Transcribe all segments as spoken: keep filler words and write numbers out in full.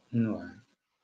No ar.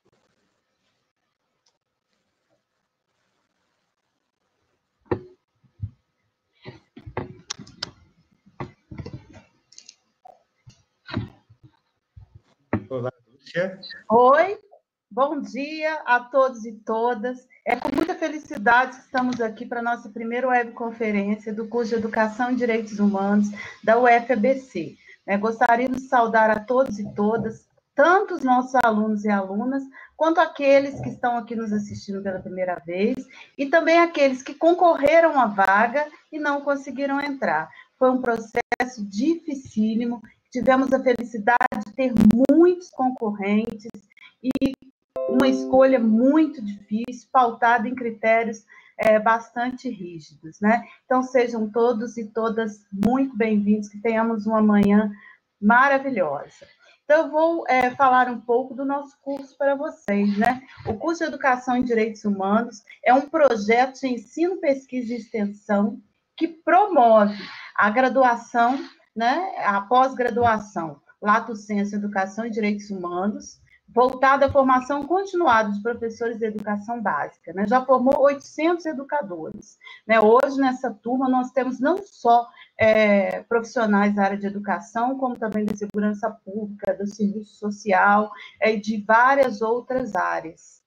Olá, Lúcia. Oi, bom dia a todos e todas. É com muita felicidade que estamos aqui para a nossa primeira webconferência do curso de Educação e Direitos Humanos da U F A B C. É, gostaríamos de saudar a todos e todas, tanto os nossos alunos e alunas, quanto aqueles que estão aqui nos assistindo pela primeira vez, e também aqueles que concorreram à vaga e não conseguiram entrar. Foi um processo dificílimo, tivemos a felicidade de ter muitos concorrentes e uma escolha muito difícil, pautada em critérios é, bastante rígidos, né? Então, sejam todos e todas muito bem-vindos, que tenhamos uma manhã maravilhosa. Então, eu vou é, falar um pouco do nosso curso para vocês, né? O curso de Educação em Direitos Humanos é um projeto de ensino, pesquisa e extensão que promove a graduação, né, a pós-graduação, Lato Sensu Educação e Direitos Humanos, voltada à formação continuada de professores de educação básica, né? Já formou oitocentos educadores, né? Hoje, nessa turma, nós temos não só é, profissionais da área de educação, como também da segurança pública, do serviço social, é, e de várias outras áreas.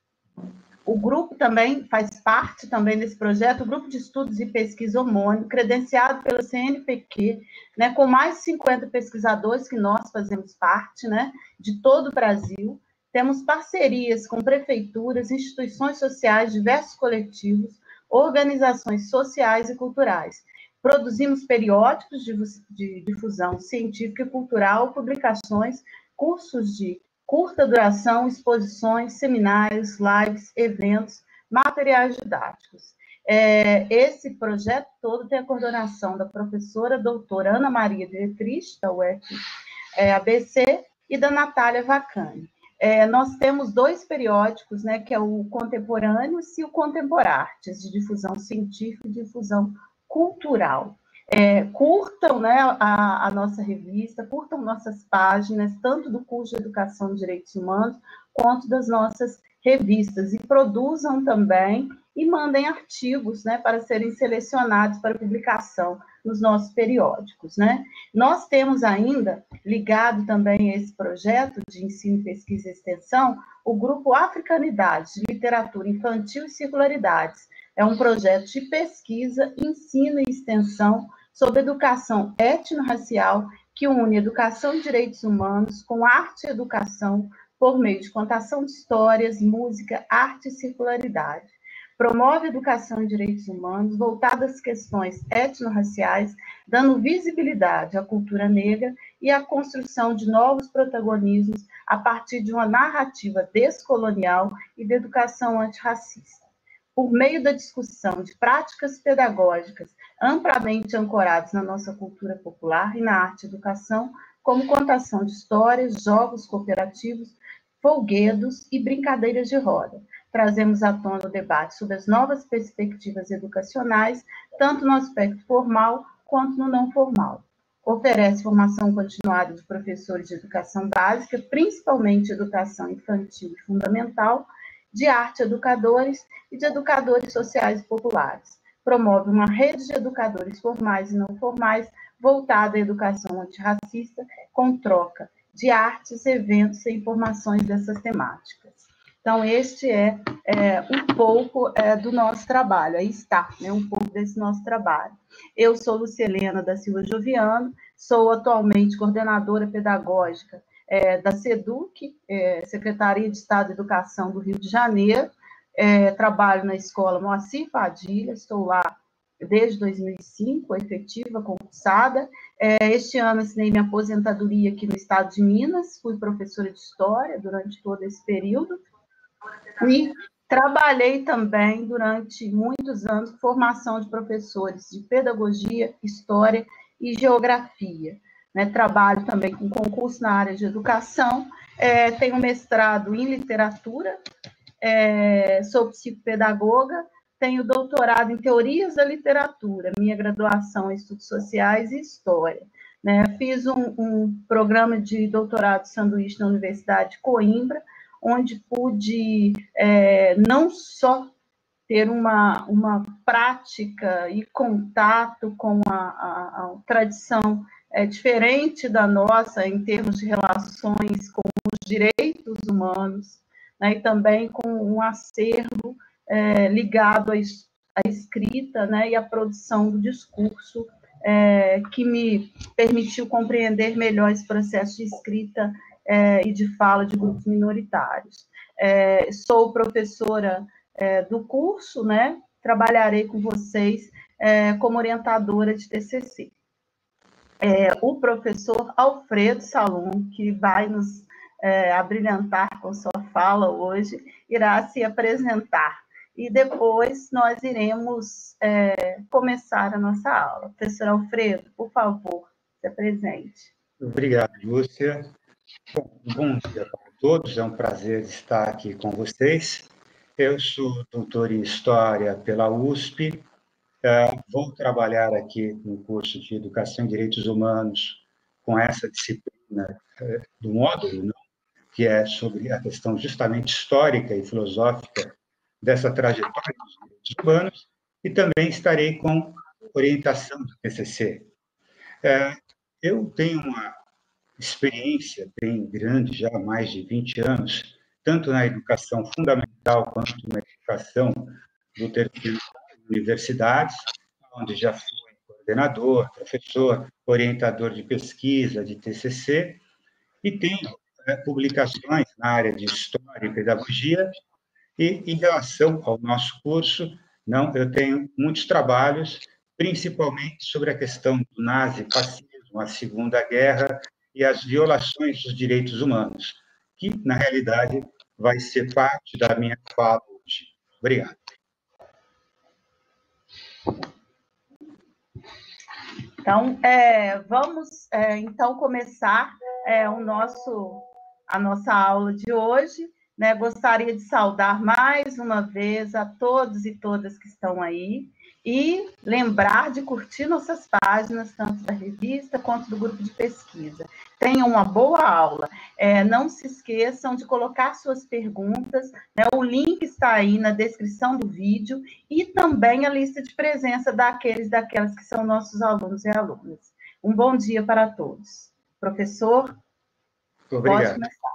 O grupo também faz parte também desse projeto, o Grupo de Estudos e Pesquisa Homônimo, credenciado pela C N P Q, né, com mais de cinquenta pesquisadores que nós fazemos parte, né, de todo o Brasil. Temos parcerias com prefeituras, instituições sociais, diversos coletivos, organizações sociais e culturais. Produzimos periódicos de difusão científica e cultural, publicações, cursos de curta duração, exposições, seminários, lives, eventos, materiais didáticos. É, esse projeto todo tem a coordenação da professora doutora Ana Maria Dietrich, da U F A B C, e da Natália Vacani. É, nós temos dois periódicos, né, que é o Contemporâneos e o Contemporartes, de difusão científica e difusão cultural. É, curtam, né, a, a nossa revista, curtam nossas páginas, tanto do curso de Educação e Direitos Humanos, quanto das nossas revistas, e produzam também e mandem artigos, né, para serem selecionados para publicação nos nossos periódicos, né. Nós temos ainda, ligado também a esse projeto de ensino, pesquisa e extensão, o grupo Africanidades, de Literatura Infantil e Circularidades. É um projeto de pesquisa, ensino e extensão sobre educação étnico-racial, que une educação e direitos humanos com arte e educação por meio de contação de histórias, música, arte e circularidade. Promove educação e direitos humanos voltada às questões étnico-raciais, dando visibilidade à cultura negra e à construção de novos protagonismos a partir de uma narrativa descolonial e de educação antirracista. Por meio da discussão de práticas pedagógicas amplamente ancoradas na nossa cultura popular e na arte e educação, como contação de histórias, jogos cooperativos, folguedos e brincadeiras de roda. Trazemos à tona o debate sobre as novas perspectivas educacionais, tanto no aspecto formal quanto no não formal. Oferece formação continuada de professores de educação básica, principalmente educação infantil e fundamental, de arte educadores e de educadores sociais e populares. Promove uma rede de educadores formais e não formais voltada à educação antirracista, com troca de artes, eventos e informações dessas temáticas. Então, este é, é um pouco é, do nosso trabalho, aí está, né, um pouco desse nosso trabalho. Eu sou Lucielena da Silva Joviano, sou atualmente coordenadora pedagógica É, da SEDUC, é, Secretaria de Estado de Educação do Rio de Janeiro, é, trabalho na escola Moacir Padilha, estou lá desde dois mil e cinco, efetiva, concursada. É, este ano assinei minha aposentadoria aqui no estado de Minas, fui professora de História durante todo esse período, e trabalhei também durante muitos anos formação de professores de Pedagogia, História e Geografia. Né, trabalho também com concurso na área de educação, é, tenho mestrado em literatura, é, sou psicopedagoga, tenho doutorado em teorias da literatura, minha graduação em estudos sociais e história. né? Fiz um, um programa de doutorado sanduíche na Universidade de Coimbra, onde pude é, não só ter uma, uma prática e contato com a, a, a tradição é, diferente da nossa em termos de relações com os direitos humanos, né, e também com um acervo é, ligado à, à escrita, né, e à produção do discurso, é, que me permitiu compreender melhor esse processo de escrita é, e de fala de grupos minoritários. É, sou professora é, do curso, né? Trabalharei com vocês é, como orientadora de T C C. É, o professor Alfredo Salum, que vai nos é, abrilhantar com sua fala hoje, irá se apresentar. E depois nós iremos é, começar a nossa aula. Professor Alfredo, por favor, se apresente. Obrigado, Lúcia. Bom, bom dia para todos, é um prazer estar aqui com vocês. Eu sou doutor em História pela U S P, vou trabalhar aqui no curso de Educação e Direitos Humanos com essa disciplina do módulo, não? Que é sobre a questão justamente histórica e filosófica dessa trajetória dos direitos humanos, e também estarei com orientação do T C C. É, eu tenho uma experiência bem grande, já há mais de vinte anos, tanto na educação fundamental quanto na educação do terceiro grau, universidades, onde já fui coordenador, professor, orientador de pesquisa, de T C C, e tenho é, publicações na área de História e Pedagogia. E, em relação ao nosso curso, não, eu tenho muitos trabalhos, principalmente sobre a questão do nazifascismo, a Segunda Guerra e as violações dos direitos humanos, que, na realidade, vai ser parte da minha fala hoje. Obrigado. Então, é, vamos, é, então, começar é, o nosso, a nossa aula de hoje. Né? Gostaria de saudar mais uma vez a todos e todas que estão aí e lembrar de curtir nossas páginas, tanto da revista quanto do grupo de pesquisa. Tenham uma boa aula. É, não se esqueçam de colocar suas perguntas, né? O link está aí na descrição do vídeo e também a lista de presença daqueles e daquelas que são nossos alunos e alunas. Um bom dia para todos. Professor, Obrigado. pode começar.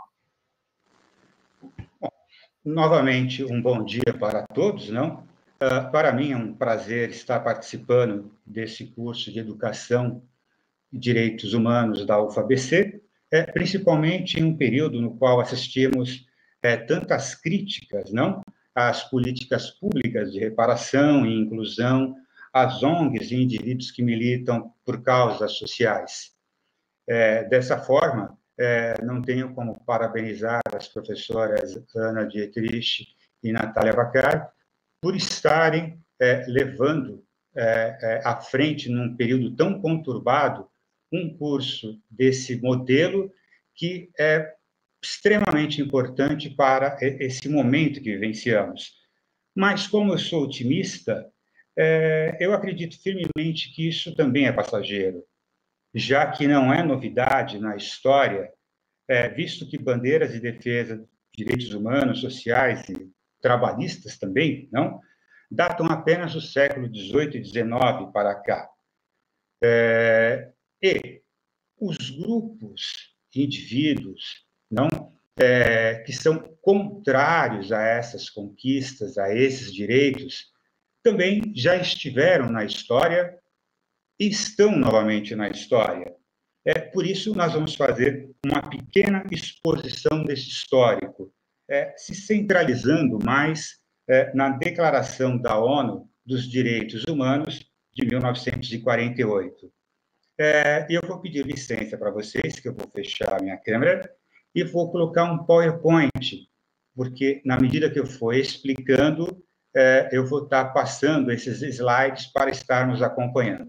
Bom, novamente, um bom dia para todos, não? Uh, para mim é um prazer estar participando desse curso de Educação e Direitos Humanos da U F A B C, é, principalmente em um período no qual assistimos é, tantas críticas, não, às políticas públicas de reparação e inclusão, às O N Gs e indivíduos que militam por causas sociais. É, dessa forma, é, não tenho como parabenizar as professoras Ana Dietrich e Natália Baccar por estarem é, levando é, é, à frente, num período tão conturbado, um curso desse modelo que é extremamente importante para esse momento que vivenciamos. Mas, como eu sou otimista, é, eu acredito firmemente que isso também é passageiro, já que não é novidade na história, é, visto que bandeiras de defesa de direitos humanos, sociais e trabalhistas também, não, datam apenas do século dezoito e dezenove para cá. É, e os grupos de indivíduos, não, é, que são contrários a essas conquistas, a esses direitos, também já estiveram na história e estão novamente na história. É, por isso, nós vamos fazer uma pequena exposição desse histórico, é, se centralizando mais é, na Declaração da ONU dos Direitos Humanos de mil novecentos e quarenta e oito. É, eu vou pedir licença para vocês, que eu vou fechar a minha câmera, e vou colocar um PowerPoint, porque, na medida que eu for explicando, é, eu vou estar passando esses slides para estarmos acompanhando.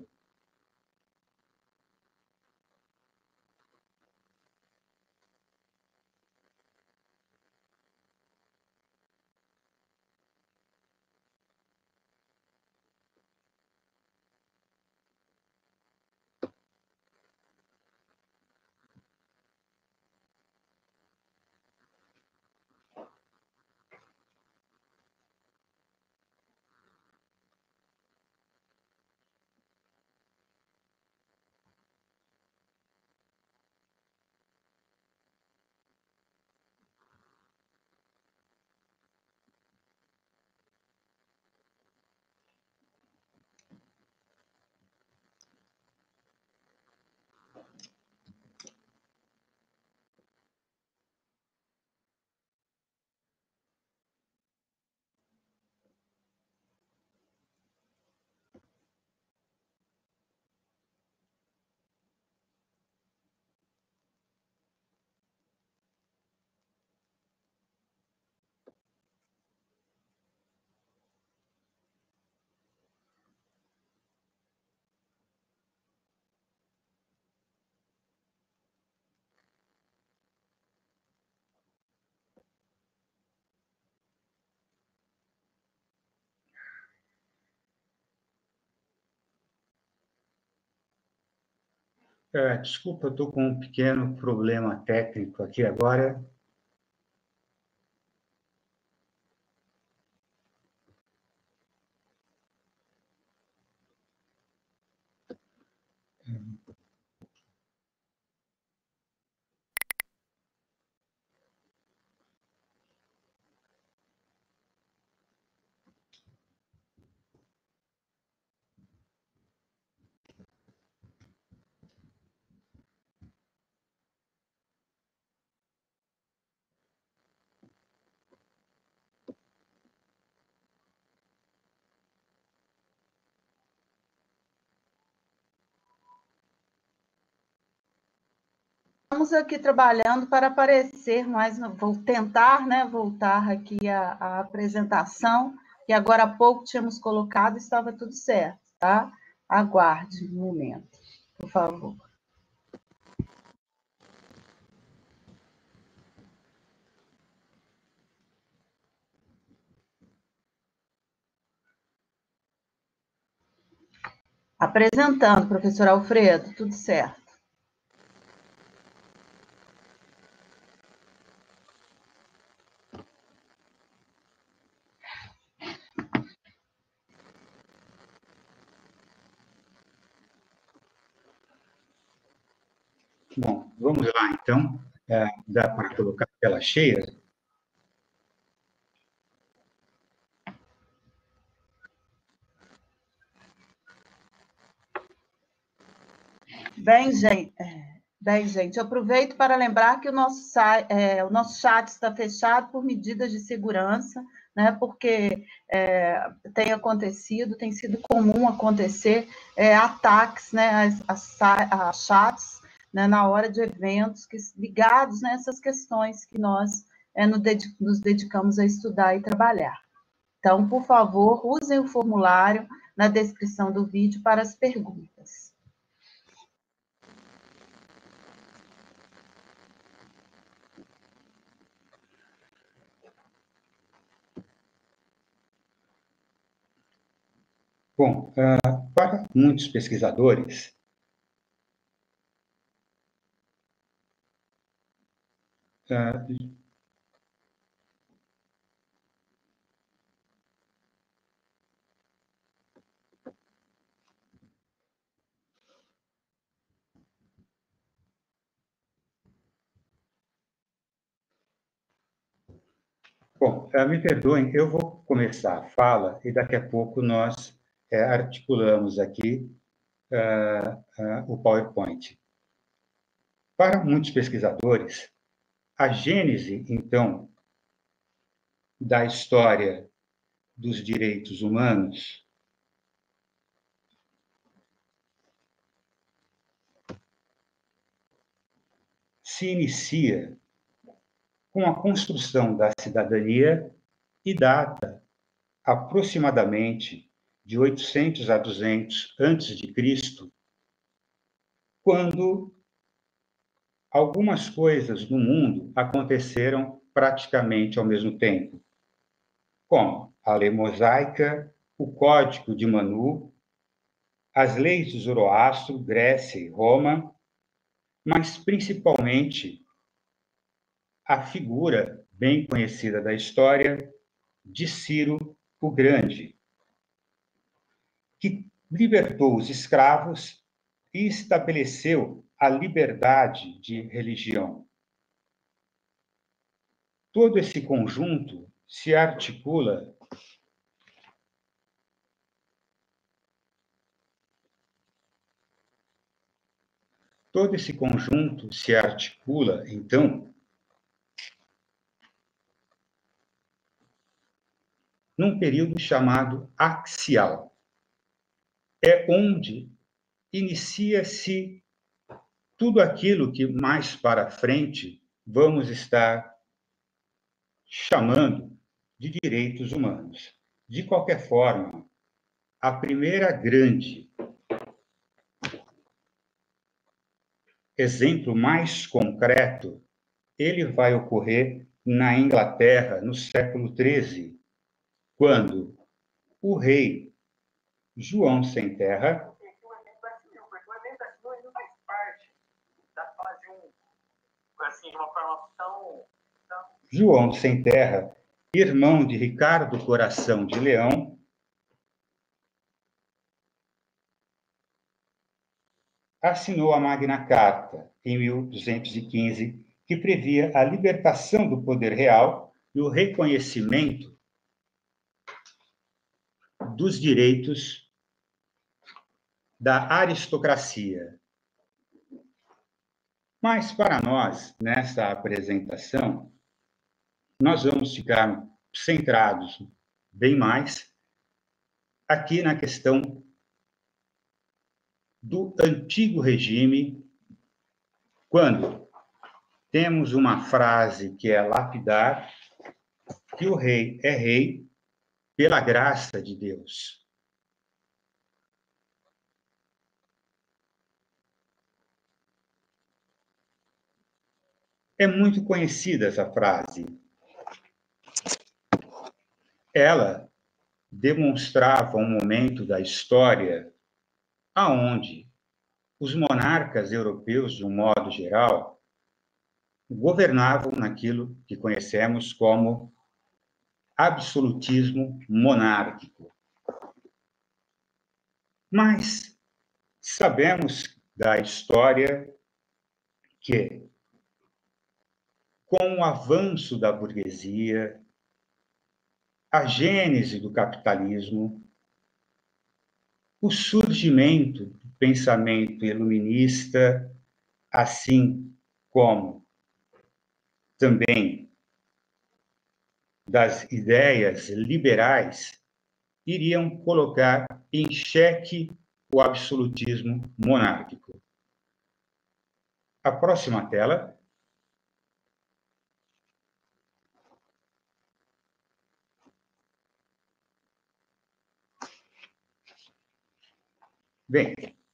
É, desculpa, eu estou com um pequeno problema técnico aqui agora. Estamos aqui trabalhando para aparecer mais, vou tentar, né, voltar aqui a, a apresentação, que agora há pouco tínhamos colocado, estava tudo certo, tá? Aguarde um momento, por favor. Apresentando, professor Alfredo, tudo certo. Bom, vamos lá, então. É, dá para colocar a tela cheia? Bem, gente, bem, gente, eu aproveito para lembrar que o nosso, é, o nosso chat está fechado por medidas de segurança, né, porque é, tem acontecido, tem sido comum acontecer é, ataques, né, a, a chats, né, na hora de eventos que, ligados nessas questões que nós é, nos dedicamos a estudar e trabalhar. Então, por favor, usem o formulário na descrição do vídeo para as perguntas. Bom, uh, para muitos pesquisadores, uh, bom, uh, me perdoem, eu vou começar a fala e daqui a pouco nós uh, articulamos aqui uh, uh, o PowerPoint. Para muitos pesquisadores, a gênese, então, da história dos direitos humanos se inicia com a construção da cidadania e data aproximadamente de oitocentos a duzentos antes de Cristo, quando algumas coisas no mundo aconteceram praticamente ao mesmo tempo, como a lei mosaica, o Código de Manu, as leis de Zoroastro, Grécia e Roma, mas principalmente a figura bem conhecida da história de Ciro o Grande, que libertou os escravos e estabeleceu a liberdade de religião. Todo esse conjunto se articula todo esse conjunto se articula, então, num período chamado axial. É onde inicia-se tudo aquilo que mais para frente vamos estar chamando de direitos humanos. De qualquer forma, a primeira grande exemplo mais concreto, ele vai ocorrer na Inglaterra no século treze, quando o rei João Sem Terra João Sem Terra, irmão de Ricardo Coração de Leão, assinou a Magna Carta, em mil duzentos e quinze, que previa a libertação do poder real e o reconhecimento dos direitos da aristocracia. Mas, para nós, nessa apresentação, nós vamos ficar centrados bem mais aqui na questão do antigo regime, quando temos uma frase que é lapidar, que o rei é rei pela graça de Deus. É muito conhecida essa frase. Ela demonstrava um momento da história aonde os monarcas europeus, de um modo geral, governavam naquilo que conhecemos como absolutismo monárquico. Mas sabemos da história que, com o avanço da burguesia, a gênese do capitalismo, o surgimento do pensamento iluminista, assim como também das ideias liberais, iriam colocar em xeque o absolutismo monárquico. A próxima tela. Bem,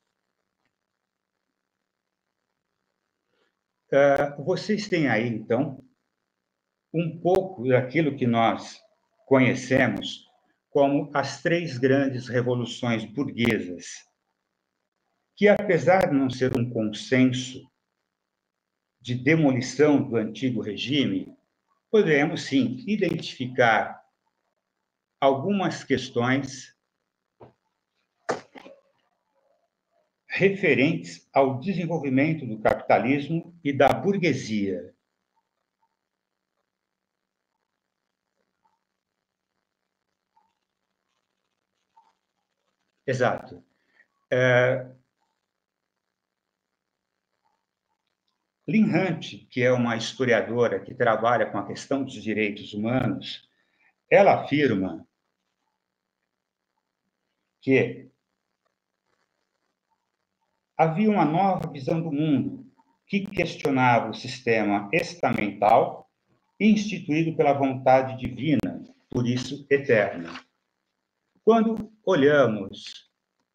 uh, vocês têm aí, então, um pouco daquilo que nós conhecemos como as três grandes revoluções burguesas, que, apesar de não ser um consenso de demolição do antigo regime, podemos, sim, identificar algumas questões referentes ao desenvolvimento do capitalismo e da burguesia. Exato. É... Lynn Hunt, que é uma historiadora que trabalha com a questão dos direitos humanos, ela afirma que havia uma nova visão do mundo que questionava o sistema estamental instituído pela vontade divina, por isso eterna. Quando olhamos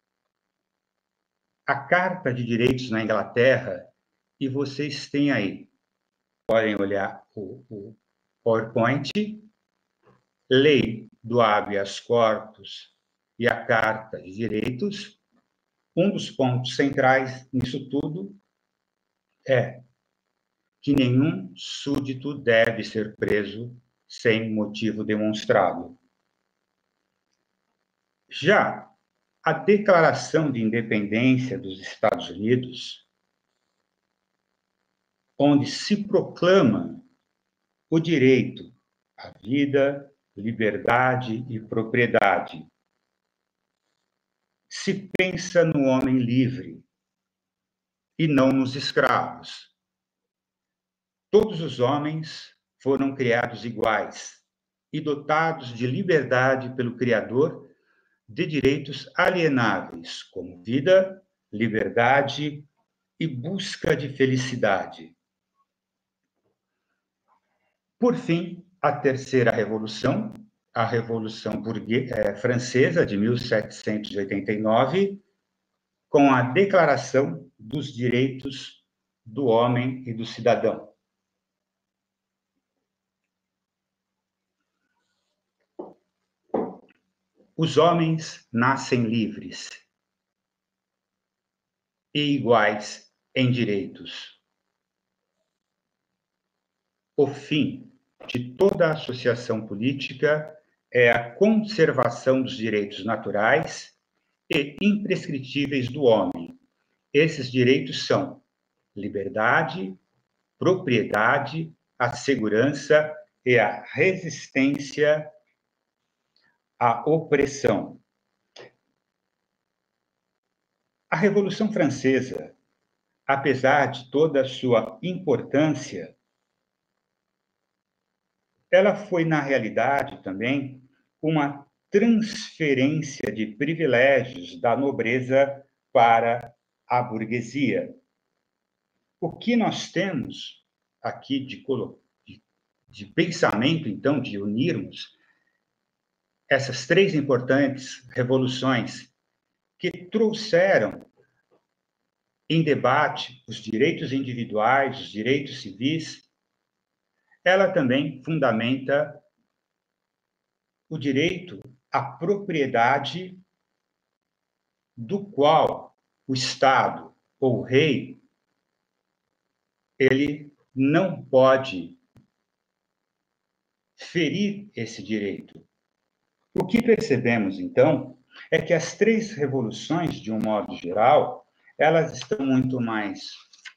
a Carta de Direitos na Inglaterra, e vocês têm aí, podem olhar o, o PowerPoint, Lei do Habeas Corpus e a Carta de Direitos, um dos pontos centrais nisso tudo é que nenhum súdito deve ser preso sem motivo demonstrado. Já a Declaração de Independência dos Estados Unidos, onde se proclama o direito à vida, liberdade e propriedade, se pensa no homem livre e não nos escravos. Todos os homens foram criados iguais e dotados de liberdade pelo Criador, de direitos alienáveis, como vida, liberdade e busca de felicidade. Por fim, a terceira revolução, a Revolução Burguesa, eh, Francesa, de mil setecentos e oitenta e nove, com a Declaração dos Direitos do Homem e do Cidadão. Os homens nascem livres e iguais em direitos. o fim de toda associação política é a conservação dos direitos naturais e imprescritíveis do homem. Esses direitos são liberdade, propriedade, a segurança e a resistência à opressão. A Revolução Francesa, apesar de toda a sua importância, ela foi, na realidade, também uma transferência de privilégios da nobreza para a burguesia. O que nós temos aqui de, de, de pensamento, então, de unirmos essas três importantes revoluções que trouxeram em debate os direitos individuais, os direitos civis, ela também fundamenta o direito à propriedade do qual o Estado ou o rei ele não pode ferir esse direito. O que percebemos, então, é que as três revoluções, de um modo geral, elas estão muito mais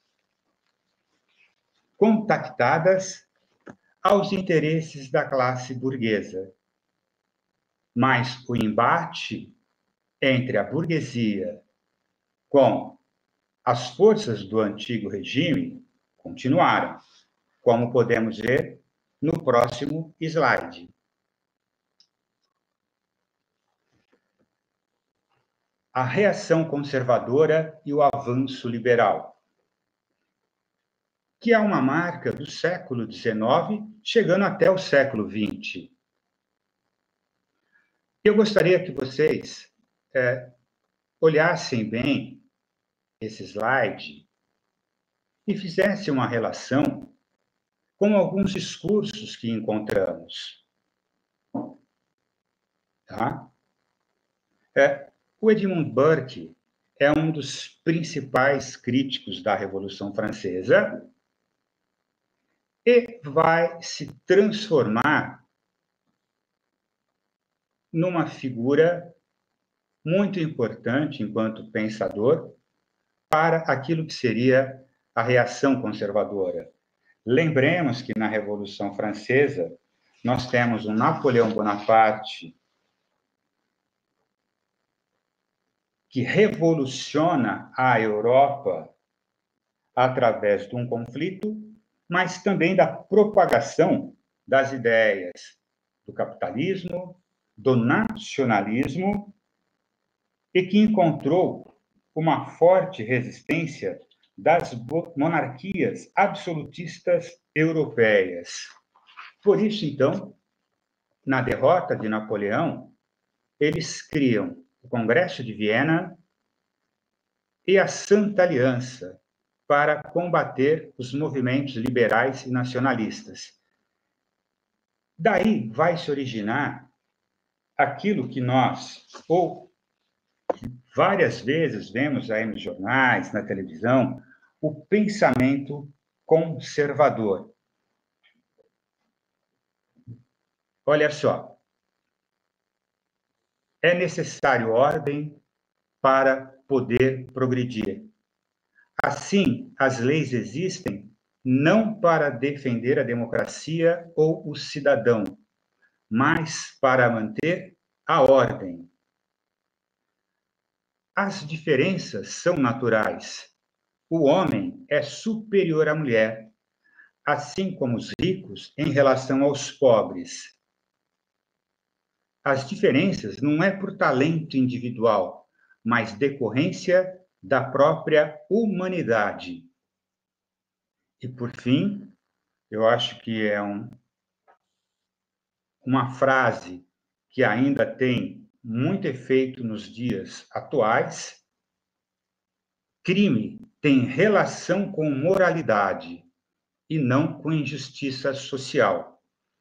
contactadas aos interesses da classe burguesa. Mas o embate entre a burguesia com as forças do antigo regime continuaram, como podemos ver no próximo slide. A reação conservadora e o avanço liberal, que é uma marca do século dezenove, chegando até o século vinte. Eu gostaria que vocês é, olhassem bem esse slide e fizessem uma relação com alguns discursos que encontramos. Tá? É, o Edmund Burke é um dos principais críticos da Revolução Francesa e vai se transformar numa figura muito importante enquanto pensador para aquilo que seria a reação conservadora. Lembremos que na Revolução Francesa nós temos um Napoleão Bonaparte que revoluciona a Europa através de um conflito, mas também da propagação das ideias do capitalismo, do nacionalismo, e que encontrou uma forte resistência das monarquias absolutistas europeias. Por isso, então, na derrota de Napoleão, eles criam o Congresso de Viena e a Santa Aliança para combater os movimentos liberais e nacionalistas. Daí vai se originar aquilo que nós, ou várias vezes vemos aí nos jornais, na televisão, o pensamento conservador. Olha só, é necessário ordem para poder progredir. Assim, as leis existem não para defender a democracia ou o cidadão, mas para manter a ordem. As diferenças são naturais. O homem é superior à mulher, assim como os ricos em relação aos pobres. As diferenças não é por talento individual, mas decorrência da própria humanidade. E, por fim, eu acho que é um, uma frase que ainda tem muito efeito nos dias atuais: crime tem relação com moralidade e não com injustiça social.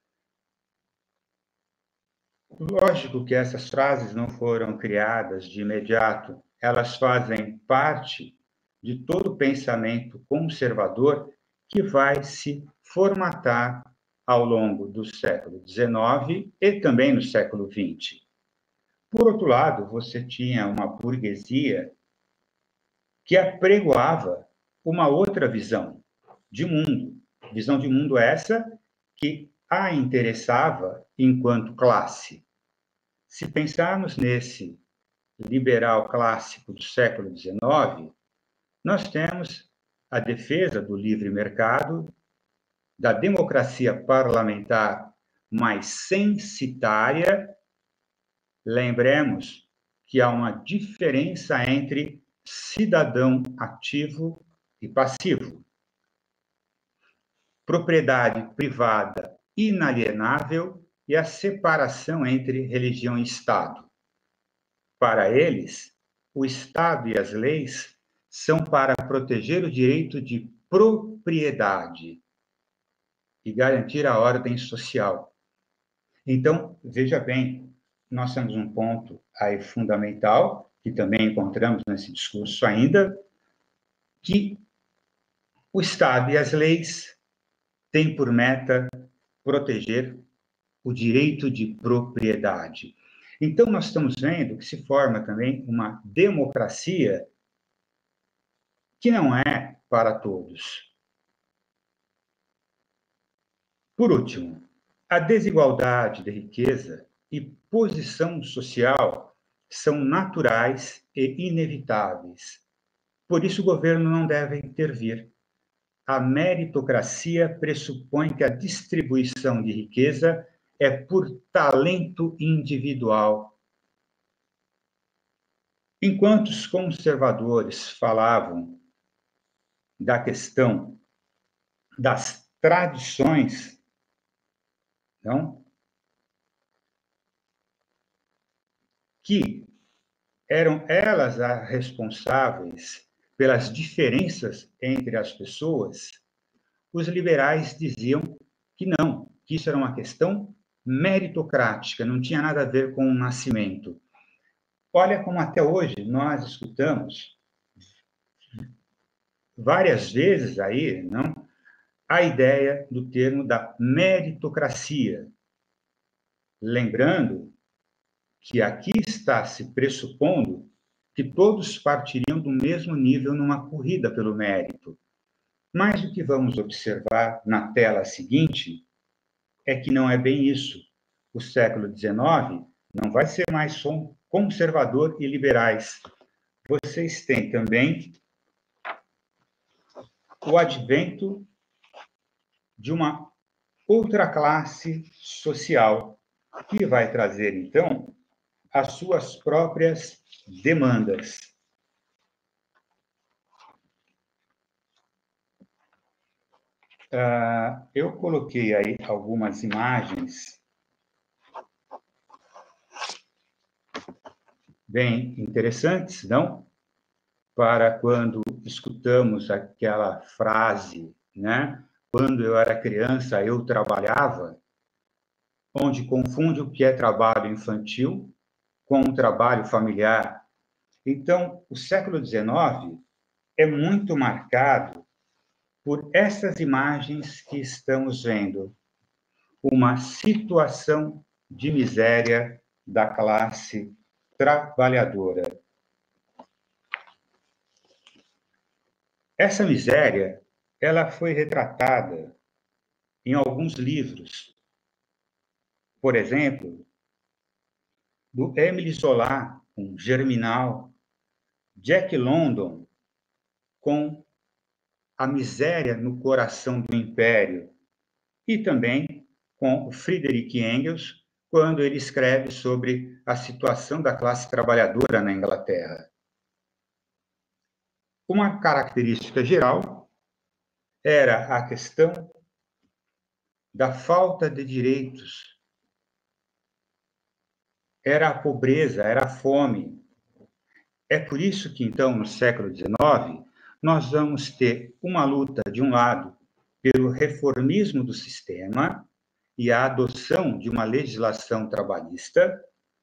Lógico que essas frases não foram criadas de imediato, elas fazem parte de todo o pensamento conservador que vai se formatar ao longo do século dezenove e também no século vinte. Por outro lado, você tinha uma burguesia que apregoava uma outra visão de mundo. Visão de mundo essa que a interessava enquanto classe. Se pensarmos nesse liberal clássico do século dezenove, nós temos a defesa do livre mercado, da democracia parlamentar mais censitária. Lembremos que há uma diferença entre cidadão ativo e passivo. Propriedade privada inalienável e a separação entre religião e Estado. Para eles, o Estado e as leis são para proteger o direito de propriedade e garantir a ordem social. Então, veja bem, nós temos um ponto aí fundamental, que também encontramos nesse discurso ainda, que o Estado e as leis têm por meta proteger o direito de propriedade. Então, nós estamos vendo que se forma também uma democracia que não é para todos. Por último, a desigualdade de riqueza e posição social são naturais e inevitáveis. Por isso, o governo não deve intervir. A meritocracia pressupõe que a distribuição de riqueza é por talento individual. Enquanto os conservadores falavam da questão das tradições, não? Que eram elas as responsáveis pelas diferenças entre as pessoas, os liberais diziam que não, que isso era uma questão meritocrática, não tinha nada a ver com o nascimento. Olha como até hoje nós escutamos várias vezes aí, não, a ideia do termo da meritocracia. Lembrando que aqui está se pressupondo que todos partiriam do mesmo nível numa corrida pelo mérito. Mas o que vamos observar na tela seguinte é que não é bem isso. O século dezenove não vai ser mais só conservador e liberais. Vocês têm também o advento de uma outra classe social que vai trazer, então, as suas próprias demandas. Uh, eu coloquei aí algumas imagens bem interessantes, não? Para quando escutamos aquela frase, né? Quando eu era criança, eu trabalhava, onde confunde o que é trabalho infantil com o trabalho familiar. Então, o século dezenove é muito marcado por essas imagens que estamos vendo. Uma situação de miséria da classe trabalhadora. Essa miséria, ela foi retratada em alguns livros. Por exemplo, do Émile Zola, com Germinal, Jack London, com A Miséria no Coração do Império, e também com o Friedrich Engels, quando ele escreve sobre a situação da classe trabalhadora na Inglaterra. Uma característica geral era a questão da falta de direitos. Era a pobreza, era a fome. É por isso que, então, no século dezenove, nós vamos ter uma luta, de um lado, pelo reformismo do sistema e a adoção de uma legislação trabalhista,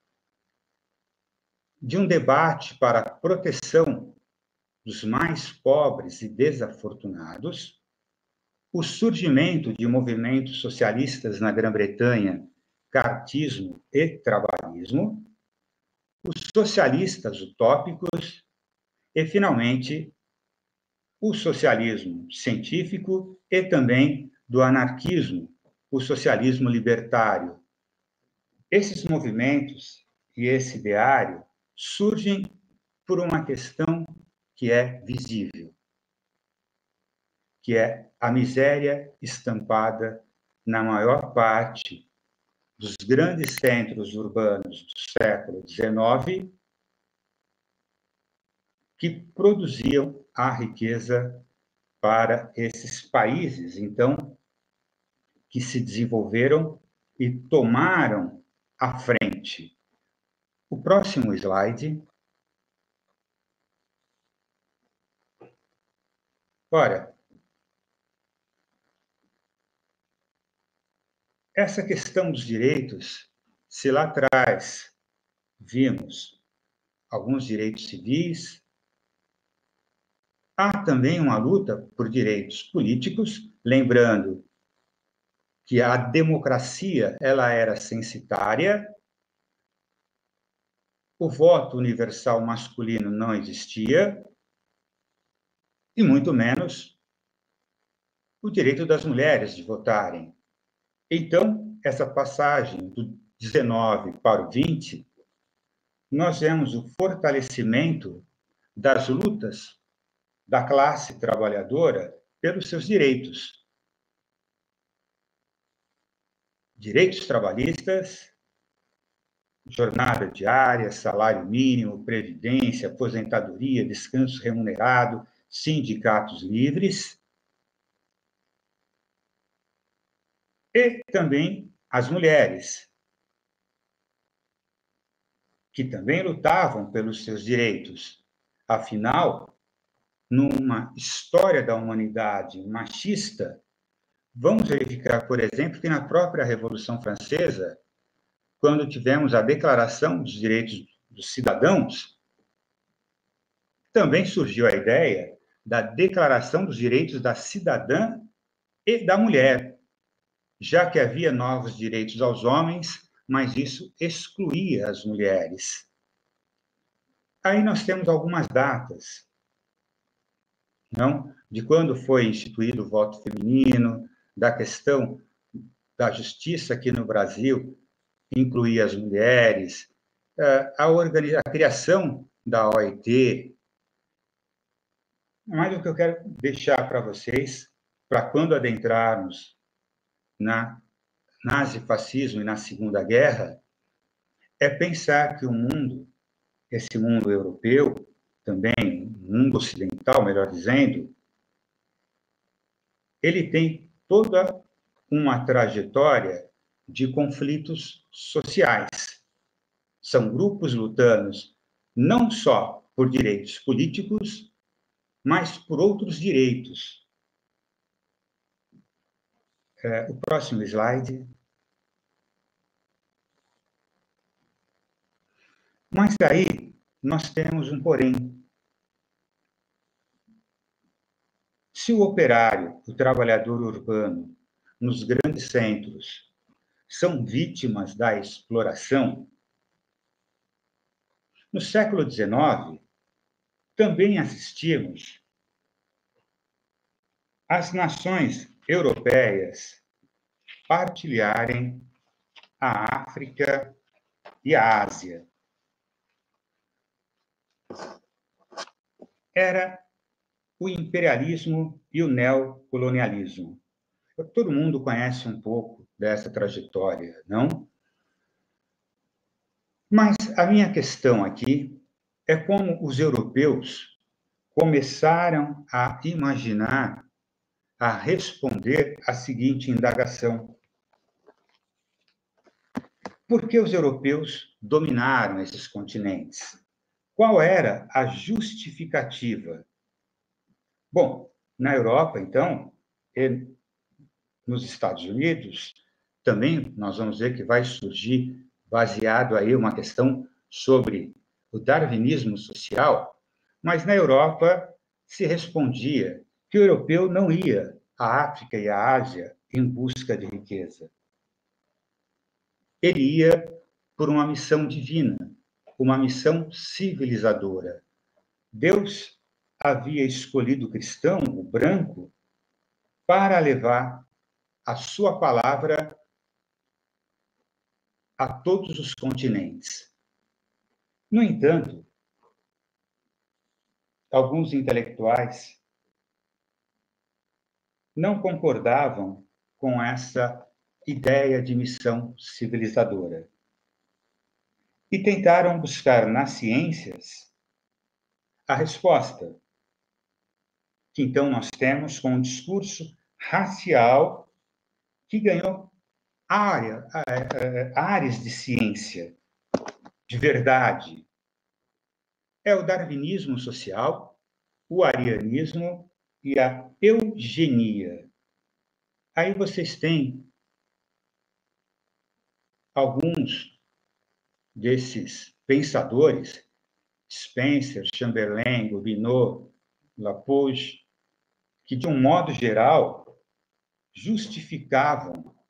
de um debate para a proteção dos mais pobres e desafortunados, o surgimento de movimentos socialistas na Grã-Bretanha, cartismo e trabalhismo, os socialistas utópicos e, finalmente, o socialismo científico e também do anarquismo, o socialismo libertário. Esses movimentos e esse ideário surgem por uma questão que é visível, que é a miséria estampada na maior parte dos grandes centros urbanos do século dezenove, que produziam a riqueza para esses países, então, que se desenvolveram e tomaram a frente. O próximo slide. Ora, essa questão dos direitos, se lá atrás vimos alguns direitos civis, há também uma luta por direitos políticos, lembrando que a democracia ela era censitária, o voto universal masculino não existia, e muito menos o direito das mulheres de votarem. Então, essa passagem do dezenove para o vinte, nós vemos o fortalecimento das lutas da classe trabalhadora pelos seus direitos. Direitos trabalhistas, jornada diária, salário mínimo, previdência, aposentadoria, descanso remunerado, sindicatos livres. E também as mulheres, que também lutavam pelos seus direitos. Afinal, numa história da humanidade machista, vamos verificar, por exemplo, que na própria Revolução Francesa, quando tivemos a Declaração dos Direitos dos Cidadãos, também surgiu a ideia da Declaração dos Direitos da Cidadã e da Mulher, já que havia novos direitos aos homens, mas isso excluía as mulheres. Aí nós temos algumas datas, não? De quando foi instituído o voto feminino, da questão da justiça aqui no Brasil, incluir as mulheres, a, organiza- a criação da O I T. Mas o que eu quero deixar para vocês, para quando adentrarmos na nazifascismo e na Segunda Guerra, é pensar que o mundo, esse mundo europeu, também o mundo ocidental, melhor dizendo, ele tem toda uma trajetória de conflitos sociais. São grupos lutando não só por direitos políticos, mas por outros direitos. É, o próximo slide. Mas aí nós temos um porém. Se o operário, o trabalhador urbano, nos grandes centros, são vítimas da exploração, no século dezenove, também assistimos as nações europeias partilharem a África e a Ásia. Era o imperialismo e o neocolonialismo. Todo mundo conhece um pouco dessa trajetória, não? Mas a minha questão aqui é como os europeus começaram a imaginar, a responder à seguinte indagação: por que os europeus dominaram esses continentes? Qual era a justificativa? Bom, na Europa, então, e nos Estados Unidos, também nós vamos ver que vai surgir, baseado aí uma questão sobre o darwinismo social, mas na Europa se respondia que o europeu não ia a África e a Ásia em busca de riqueza. Ele ia por uma missão divina, uma missão civilizadora. Deus havia escolhido o cristão, o branco, para levar a sua palavra a todos os continentes. No entanto, alguns intelectuais não concordavam com essa ideia de missão civilizadora e tentaram buscar nas ciências a resposta, que então nós temos com um discurso racial que ganhou área, áreas de ciência, de verdade. É o darwinismo social, o arianismo e a eugenia. Aí vocês têm alguns desses pensadores, Spencer, Chamberlain, Gobineau, Lapouche, que, de um modo geral, justificavam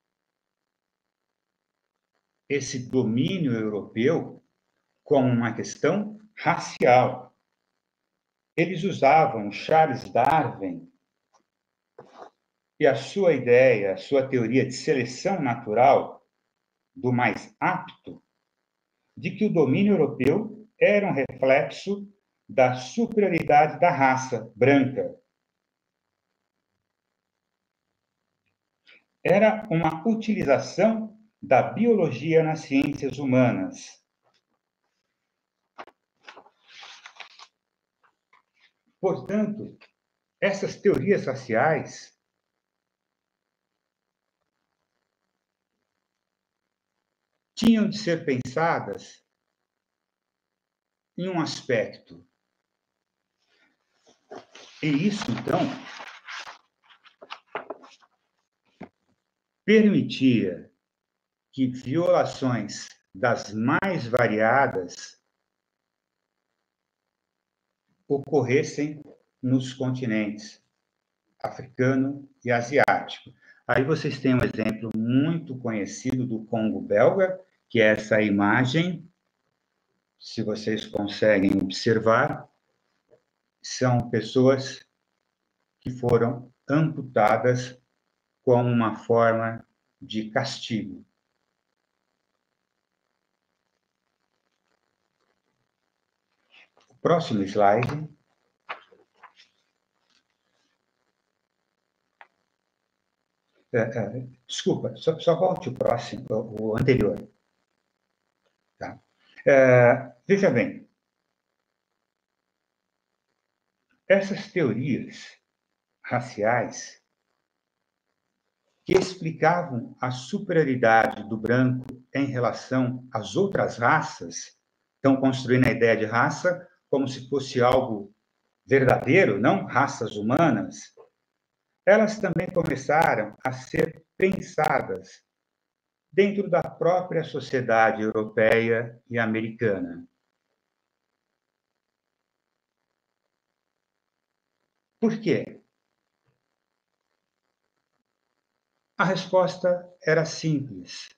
esse domínio europeu como uma questão racial. Eles usavam Charles Darwin e a sua ideia, a sua teoria de seleção natural do mais apto, de que o domínio europeu era um reflexo da superioridade da raça branca. Era uma utilização da biologia nas ciências humanas. Portanto, essas teorias raciais tinham de ser pensadas em um aspecto. E isso, então, permitia que violações das mais variadas ocorressem nos continentes africano e asiático. Aí vocês têm um exemplo muito conhecido do Congo belga, que é essa imagem, se vocês conseguem observar, são pessoas que foram amputadas como uma forma de castigo. O próximo slide. É, é, desculpa, só, só volte o próximo, o, o anterior. Tá? É, veja bem, essas teorias raciais que explicavam a superioridade do branco em relação às outras raças, estão construindo a ideia de raça como se fosse algo verdadeiro, não raças humanas, elas também começaram a ser pensadas dentro da própria sociedade europeia e americana. Por quê? A resposta era simples.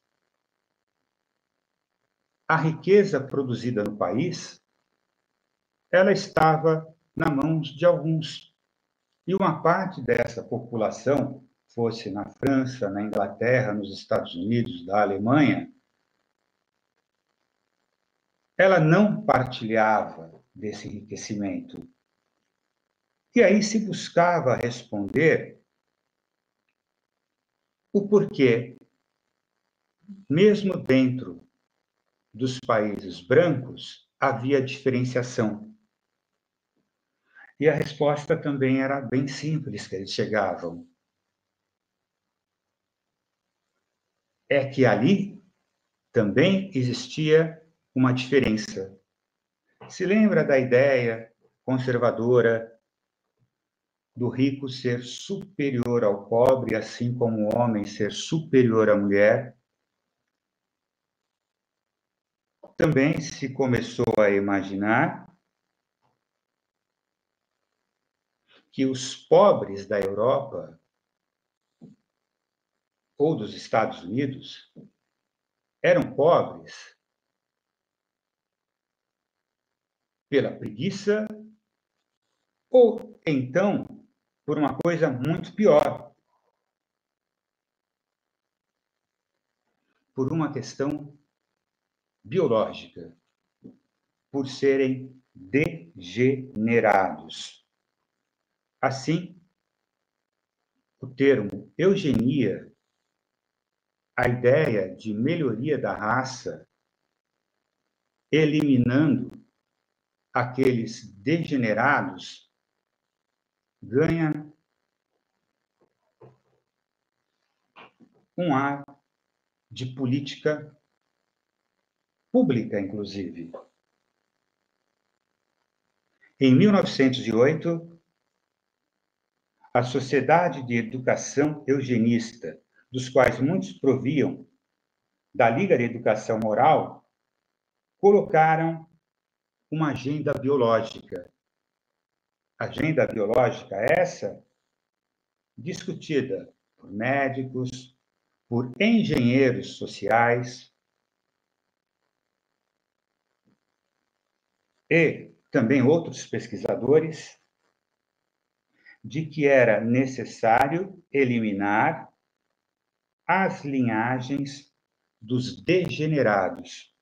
A riqueza produzida no país, ela estava nas mãos de alguns. E uma parte dessa população, fosse na França, na Inglaterra, nos Estados Unidos, da Alemanha, ela não partilhava desse enriquecimento. E aí se buscava responder o porquê, mesmo dentro dos países brancos, havia diferenciação. E a resposta também era bem simples que eles chegavam. É que ali também existia uma diferença. Se lembra da ideia conservadora do rico ser superior ao pobre, assim como o homem ser superior à mulher? Também se começou a imaginar que os pobres da Europa ou dos Estados Unidos eram pobres pela preguiça ou, então, por uma coisa muito pior, por uma questão biológica, por serem degenerados. Assim, o termo eugenia, a ideia de melhoria da raça, eliminando aqueles degenerados, ganha um ar de política pública, inclusive. Em mil novecentos e oito, a Sociedade de Educação Eugenista, dos quais muitos proviam da Liga de Educação Moral, colocaram uma agenda biológica. Agenda biológica essa discutida por médicos, por engenheiros sociais e também outros pesquisadores, de que era necessário eliminar as linhagens dos degenerados.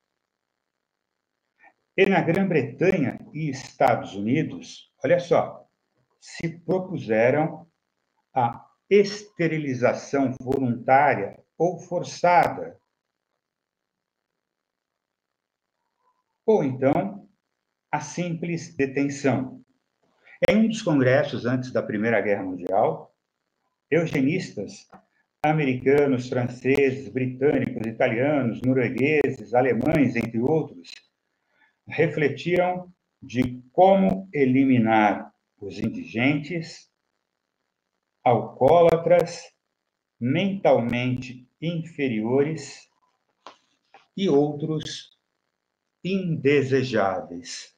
E na Grã-Bretanha e Estados Unidos, olha só, se propuseram a esterilização voluntária ou forçada, ou então a simples detenção. Em um dos congressos antes da Primeira Guerra Mundial, eugenistas americanos, franceses, britânicos, italianos, noruegueses, alemães, entre outros, refletiam de como eliminar os indigentes, alcoólatras, mentalmente inferiores e outros indesejáveis.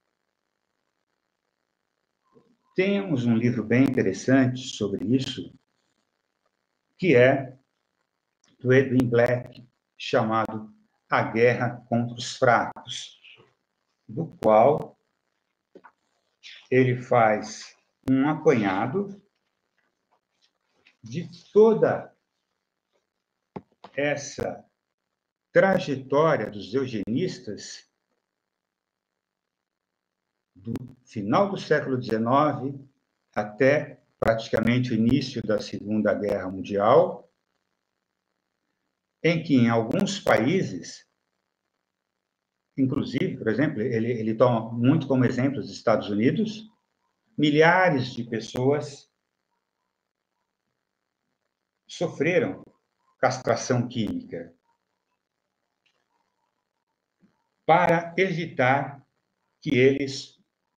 Temos um livro bem interessante sobre isso, que é do Edwin Black, chamado A Guerra contra os Fracos, do qual ele faz um apanhado de toda essa trajetória dos eugenistas do final do século dezenove até praticamente o início da Segunda Guerra Mundial, em que, em alguns países, inclusive, por exemplo, ele, ele toma muito como exemplo os Estados Unidos, milhares de pessoas sofreram castração química para evitar que eles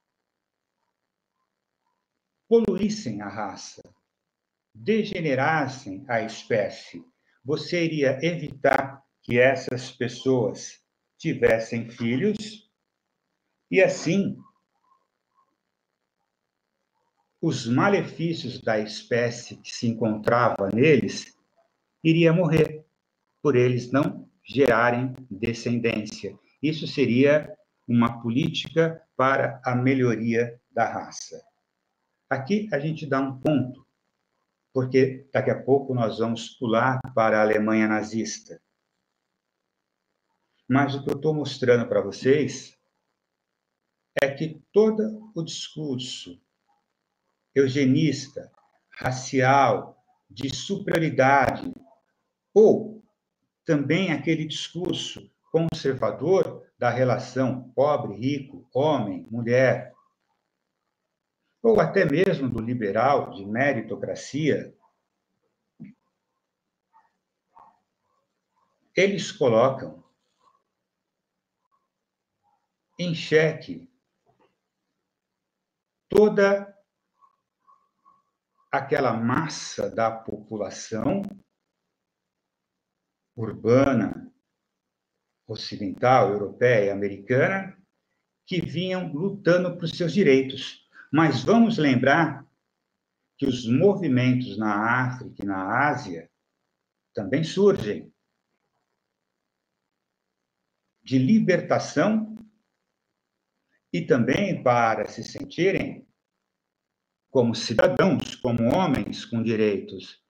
poluíssem a raça, degenerassem a espécie. Você iria evitar que essas pessoas tivessem filhos e, assim, os malefícios da espécie que se encontrava neles iria morrer, por eles não gerarem descendência. Isso seria uma política para a melhoria da raça. Aqui a gente dá um ponto, porque daqui a pouco nós vamos pular para a Alemanha nazista. Mas o que eu estou mostrando para vocês é que todo o discurso eugenista, racial, de superioridade, ou também aquele discurso conservador da relação pobre-rico, homem-mulher, ou até mesmo do liberal de meritocracia, eles colocam em xeque toda aquela massa da população urbana, ocidental, europeia, americana, que vinham lutando por seus direitos. Mas vamos lembrar que os movimentos na África e na Ásia também surgem de libertação e também para se sentirem como cidadãos, como homens com direitos.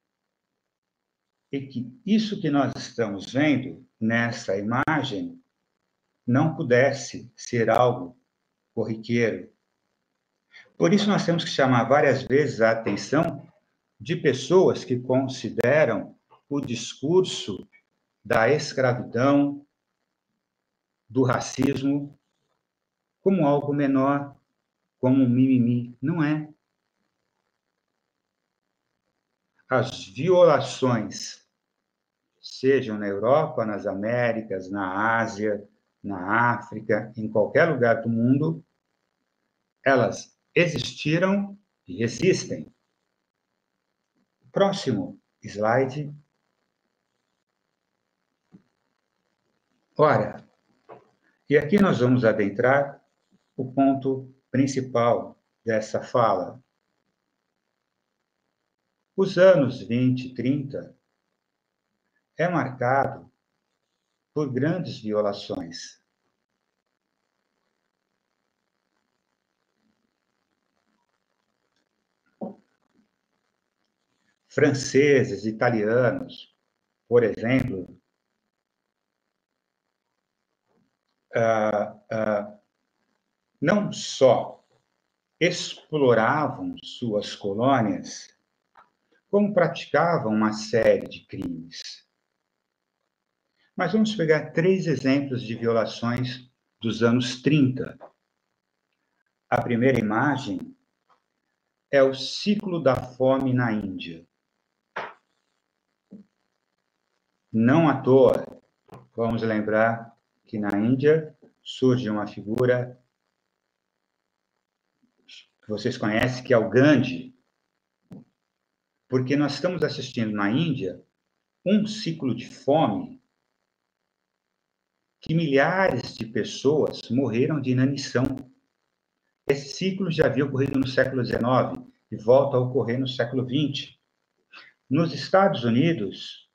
E que isso que nós estamos vendo nessa imagem não pudesse ser algo corriqueiro. Por isso, nós temos que chamar várias vezes a atenção de pessoas que consideram o discurso da escravidão, do racismo, como algo menor, como um mimimi. Não é. As violações, sejam na Europa, nas Américas, na Ásia, na África, em qualquer lugar do mundo, elas existiram e existem. Próximo slide. Ora, e aqui nós vamos adentrar o ponto principal dessa fala. Os anos vinte e trinta é marcado por grandes violações. Franceses, italianos, por exemplo, ah, ah, não só exploravam suas colônias, como praticavam uma série de crimes. Mas vamos pegar três exemplos de violações dos anos trinta. A primeira imagem é o ciclo da fome na Índia. Não à toa, vamos lembrar que na Índia surge uma figura que vocês conhecem, que é o Gandhi, porque nós estamos assistindo na Índia um ciclo de fome que milhares de pessoas morreram de inanição. Esse ciclo já havia ocorrido no século dezenove e volta a ocorrer no século vinte. Nos Estados Unidos,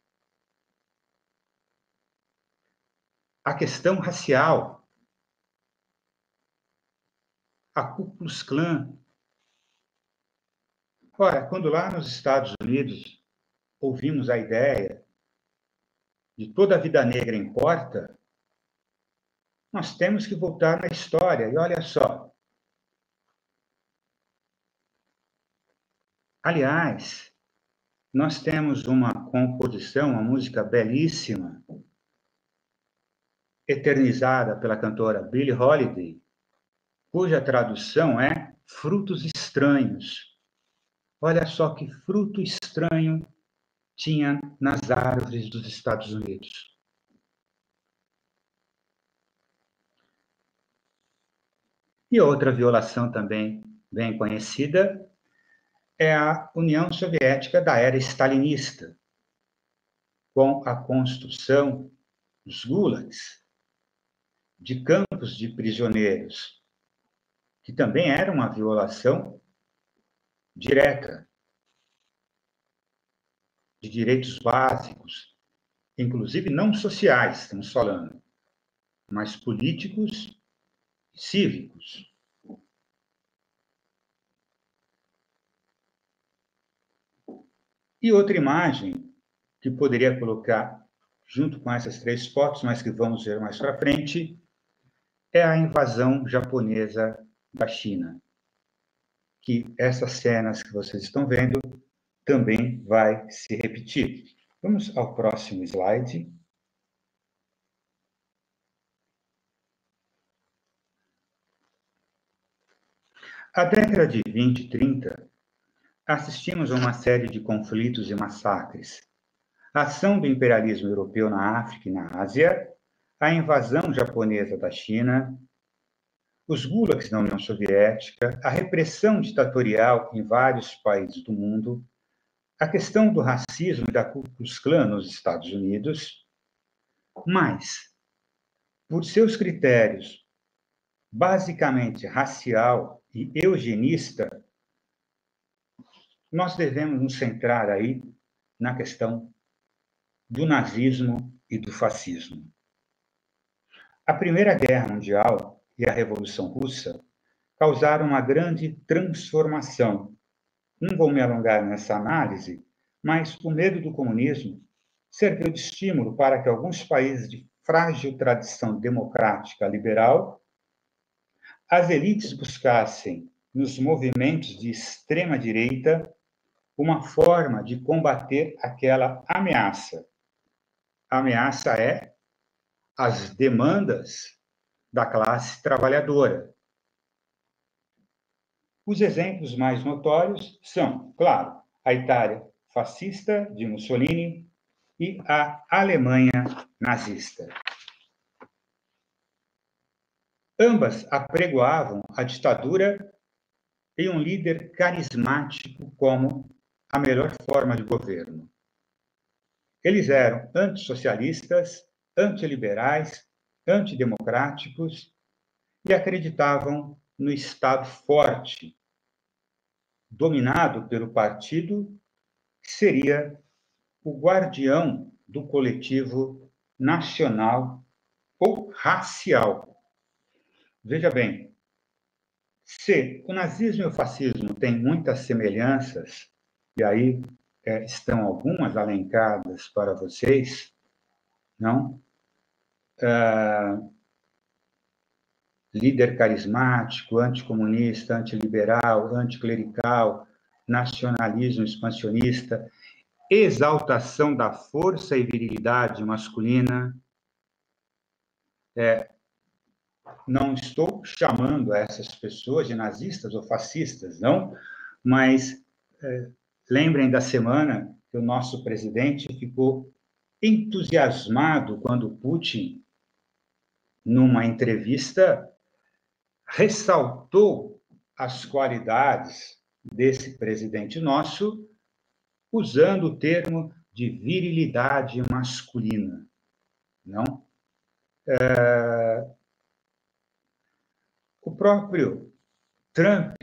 a questão racial, a Ku Klux Klan. Ora, quando lá nos Estados Unidos ouvimos a ideia de toda a vida negra importa, nós temos que voltar na história. E olha só. Aliás, nós temos uma composição, uma música belíssima, eternizada pela cantora Billie Holiday, cuja tradução é Frutos Estranhos. Olha só que fruto estranho tinha nas árvores dos Estados Unidos. E outra violação também bem conhecida é a União Soviética da era stalinista, com a construção dos gulags, de campos de prisioneiros, que também era uma violação direta de direitos básicos, inclusive não sociais, estamos falando, mas políticos e cívicos. E outra imagem que poderia colocar junto com essas três fotos, mas que vamos ver mais para frente, é a invasão japonesa da China. Que essas cenas que vocês estão vendo também vai se repetir. Vamos ao próximo slide. A década de vinte e trinta, assistimos a uma série de conflitos e massacres. A ação do imperialismo europeu na África e na Ásia, a invasão japonesa da China, os gulags na União Soviética, a repressão ditatorial em vários países do mundo, a questão do racismo e da Ku Klux Klan nos Estados Unidos, mas, por seus critérios basicamente racial e eugenista, nós devemos nos centrar aí na questão do nazismo e do fascismo. A Primeira Guerra Mundial e a Revolução Russa causaram uma grande transformação. Não vou me alongar nessa análise, mas o medo do comunismo serviu de estímulo para que alguns países de frágil tradição democrática liberal, as elites buscassem nos movimentos de extrema-direita uma forma de combater aquela ameaça. A ameaça é as demandas da classe trabalhadora. Os exemplos mais notórios são, claro, a Itália fascista de Mussolini e a Alemanha nazista. Ambas apregoavam a ditadura e um líder carismático como a melhor forma de governo. Eles eram antissocialistas, antiliberais, antidemocráticos e acreditavam no Estado forte, dominado pelo partido que seria o guardião do coletivo nacional ou racial. Veja bem, se o nazismo e o fascismo têm muitas semelhanças, e aí é, estão algumas alencadas para vocês, não? Ah, líder carismático, anticomunista, antiliberal, anticlerical, nacionalismo expansionista, exaltação da força e virilidade masculina. É, não estou chamando essas pessoas de nazistas ou fascistas, não, mas é, lembrem da semana que o nosso presidente ficou entusiasmado quando Putin, numa entrevista, ressaltou as qualidades desse presidente nosso, usando o termo de virilidade masculina, não? É... O próprio Trump,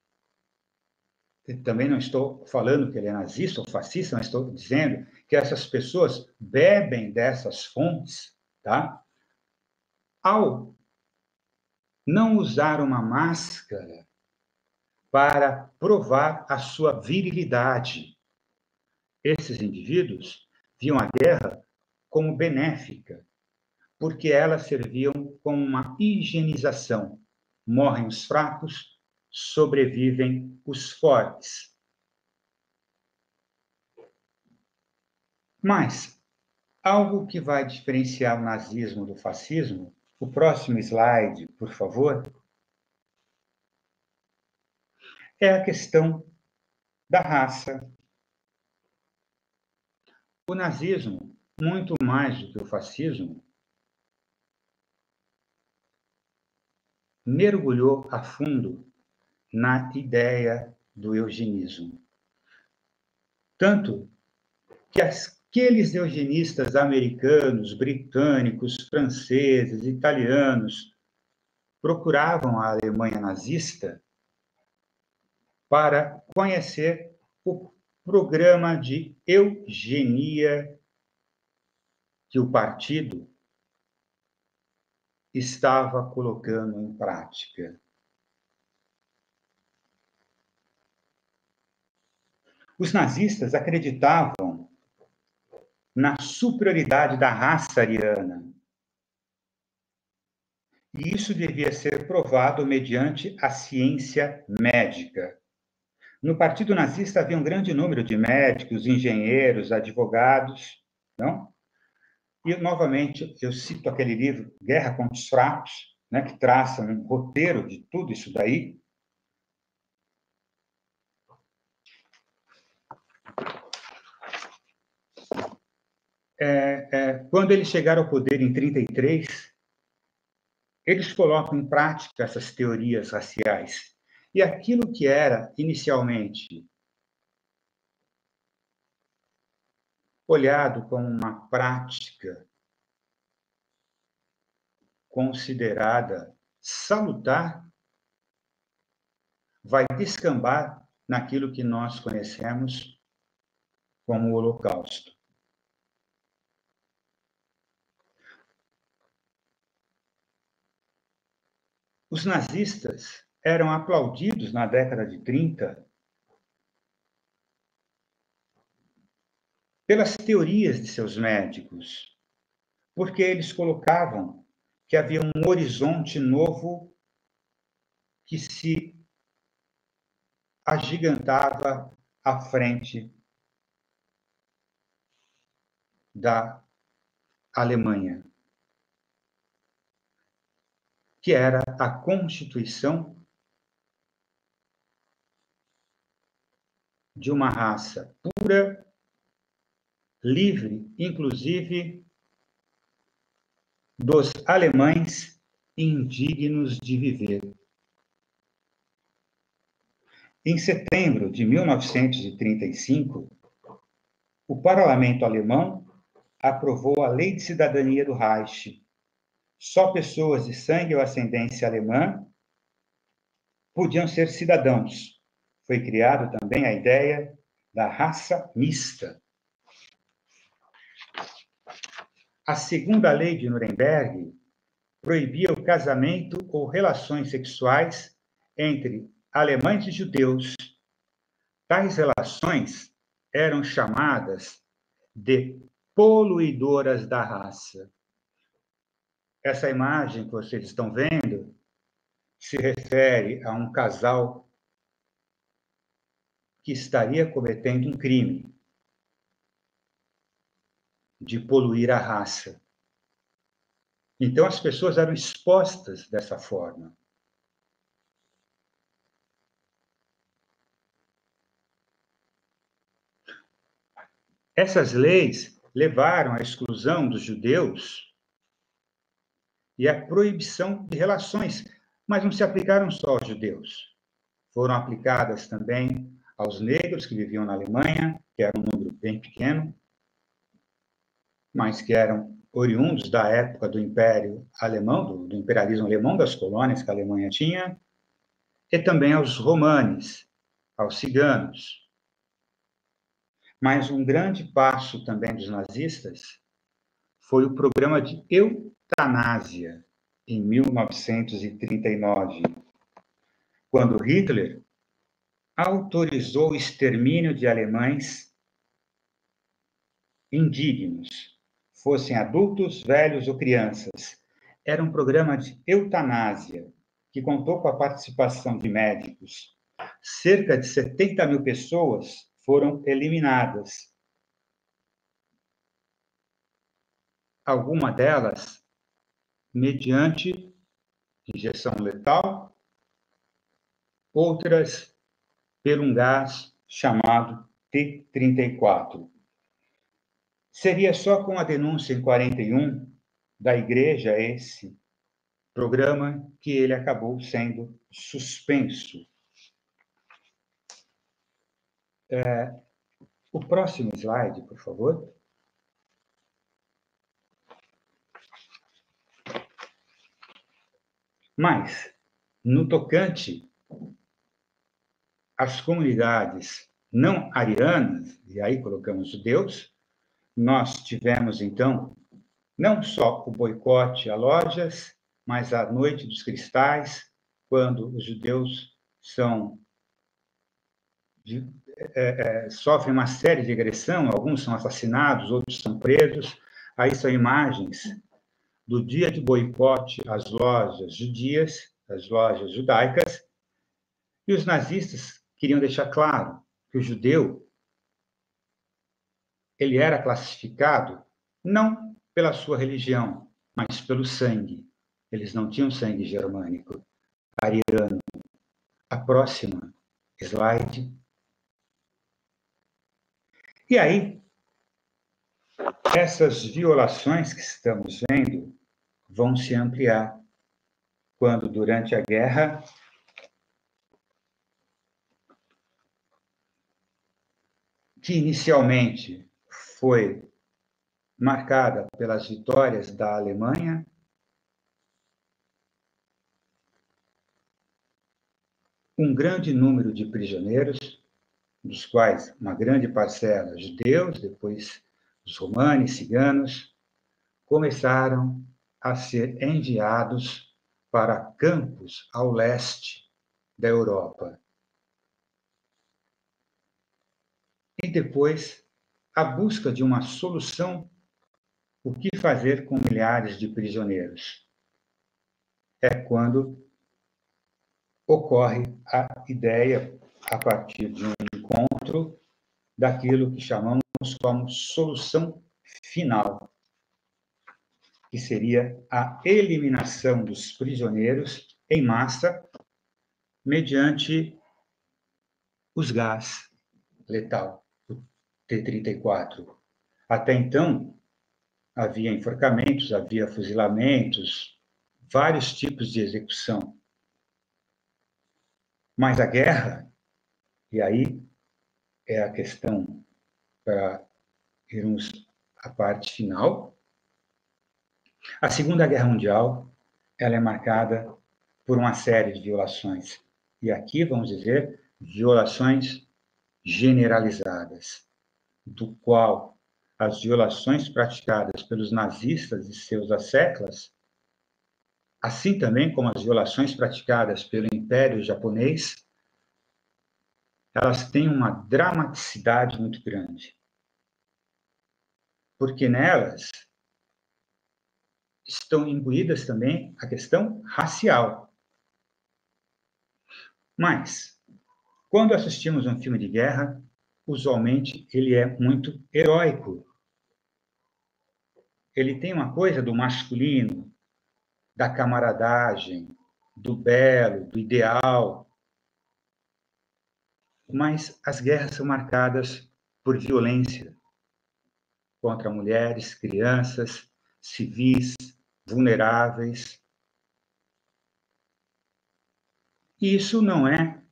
também não estou falando que ele é nazista ou fascista, mas estou dizendo que essas pessoas bebem dessas fontes, tá? Ao não usar uma máscara para provar a sua virilidade. Esses indivíduos viam a guerra como benéfica, porque elas serviam como uma higienização. Morrem os fracos, sobrevivem os fortes. Mas algo que vai diferenciar o nazismo do fascismo, o próximo slide, por favor, é a questão da raça. O nazismo, muito mais do que o fascismo, mergulhou a fundo na ideia do eugenismo. Tanto que aqueles eugenistas americanos, britânicos, franceses, italianos procuravam a Alemanha nazista para conhecer o programa de eugenia que o partido estava colocando em prática. Os nazistas acreditavam na superioridade da raça ariana. E isso devia ser provado mediante a ciência médica. No Partido Nazista havia um grande número de médicos, engenheiros, advogados, não? E, novamente, eu cito aquele livro, Guerra contra os Fracos, né, que traça um roteiro de tudo isso daí. É, é, quando eles chegaram ao poder em trinta e três, eles colocam em prática essas teorias raciais. E aquilo que era, inicialmente, olhado como uma prática considerada salutar, vai descambar naquilo que nós conhecemos como o Holocausto. os nazistas eram aplaudidos na década de trinta pelas teorias de seus médicos, porque eles colocavam que havia um horizonte novo que se agigantava à frente da Alemanha, que era a constituição de uma raça pura, livre, inclusive dos alemães indignos de viver. Em setembro de mil novecentos e trinta e cinco, o parlamento alemão aprovou a Lei de Cidadania do Reich. Só pessoas de sangue ou ascendência alemã podiam ser cidadãos. Foi criada também a ideia da raça mista. A segunda lei de Nuremberg proibia o casamento ou relações sexuais entre alemães e judeus. Tais relações eram chamadas de poluidoras da raça. Essa imagem que vocês estão vendo se refere a um casal que estaria cometendo um crime de poluir a raça. Então, as pessoas eram expostas dessa forma. Essas leis levaram à exclusão dos judeus e à proibição de relações, mas não se aplicaram só aos judeus. Foram aplicadas também aos negros que viviam na Alemanha, que era um número bem pequeno, mas que eram oriundos da época do Império Alemão, do, do imperialismo alemão, das colônias que a Alemanha tinha, e também aos romanes, aos ciganos. Mas um grande passo também dos nazistas foi o programa de eutanásia, em mil novecentos e trinta e nove, quando Hitler autorizou o extermínio de alemães indignos, fossem adultos, velhos ou crianças. Era um programa de eutanásia, que contou com a participação de médicos. Cerca de setenta mil pessoas foram eliminadas. Alguma delas mediante injeção letal, outras por um gás chamado T trinta e quatro. Seria só com a denúncia em quarenta e um da igreja esse programa que ele acabou sendo suspenso. É, o próximo slide, por favor. Mas, no tocante às comunidades não arianas, e aí colocamos judeus, nós tivemos, então, não só o boicote a lojas, mas a Noite dos Cristais, quando os judeus são, de, é, é, sofrem uma série de agressão, alguns são assassinados, outros são presos. Aí são imagens do dia de boicote às lojas judias, às lojas judaicas, e os nazistas queriam deixar claro que o judeu ele era classificado não pela sua religião, mas pelo sangue. Eles não tinham sangue germânico, ariano. A próxima slide. E aí, essas violações que estamos vendo vão se ampliar quando, durante a guerra, que inicialmente foi marcada pelas vitórias da Alemanha, um grande número de prisioneiros, dos quais uma grande parcela judeus, depois os romanos, ciganos, começaram a ser enviados para campos ao leste da Europa. E depois, a busca de uma solução, o que fazer com milhares de prisioneiros. É quando ocorre a ideia, a partir de um encontro, daquilo que chamamos como solução final, que seria a eliminação dos prisioneiros em massa mediante os gás letal, o T trinta e quatro. Até então, havia enforcamentos, havia fuzilamentos, vários tipos de execução. Mas a guerra, e aí é a questão para irmos à parte final, a Segunda Guerra Mundial, ela é marcada por uma série de violações. E aqui, vamos dizer, violações generalizadas, do qual as violações praticadas pelos nazistas e seus asseclas, assim também como as violações praticadas pelo Império Japonês, elas têm uma dramaticidade muito grande. Porque nelas estão imbuídas também a questão racial. Mas, quando assistimos um filme de guerra, usualmente ele é muito heróico. Ele tem uma coisa do masculino, da camaradagem, do belo, do ideal. Mas as guerras são marcadas por violência contra mulheres, crianças, civis, vulneráveis. E isso não é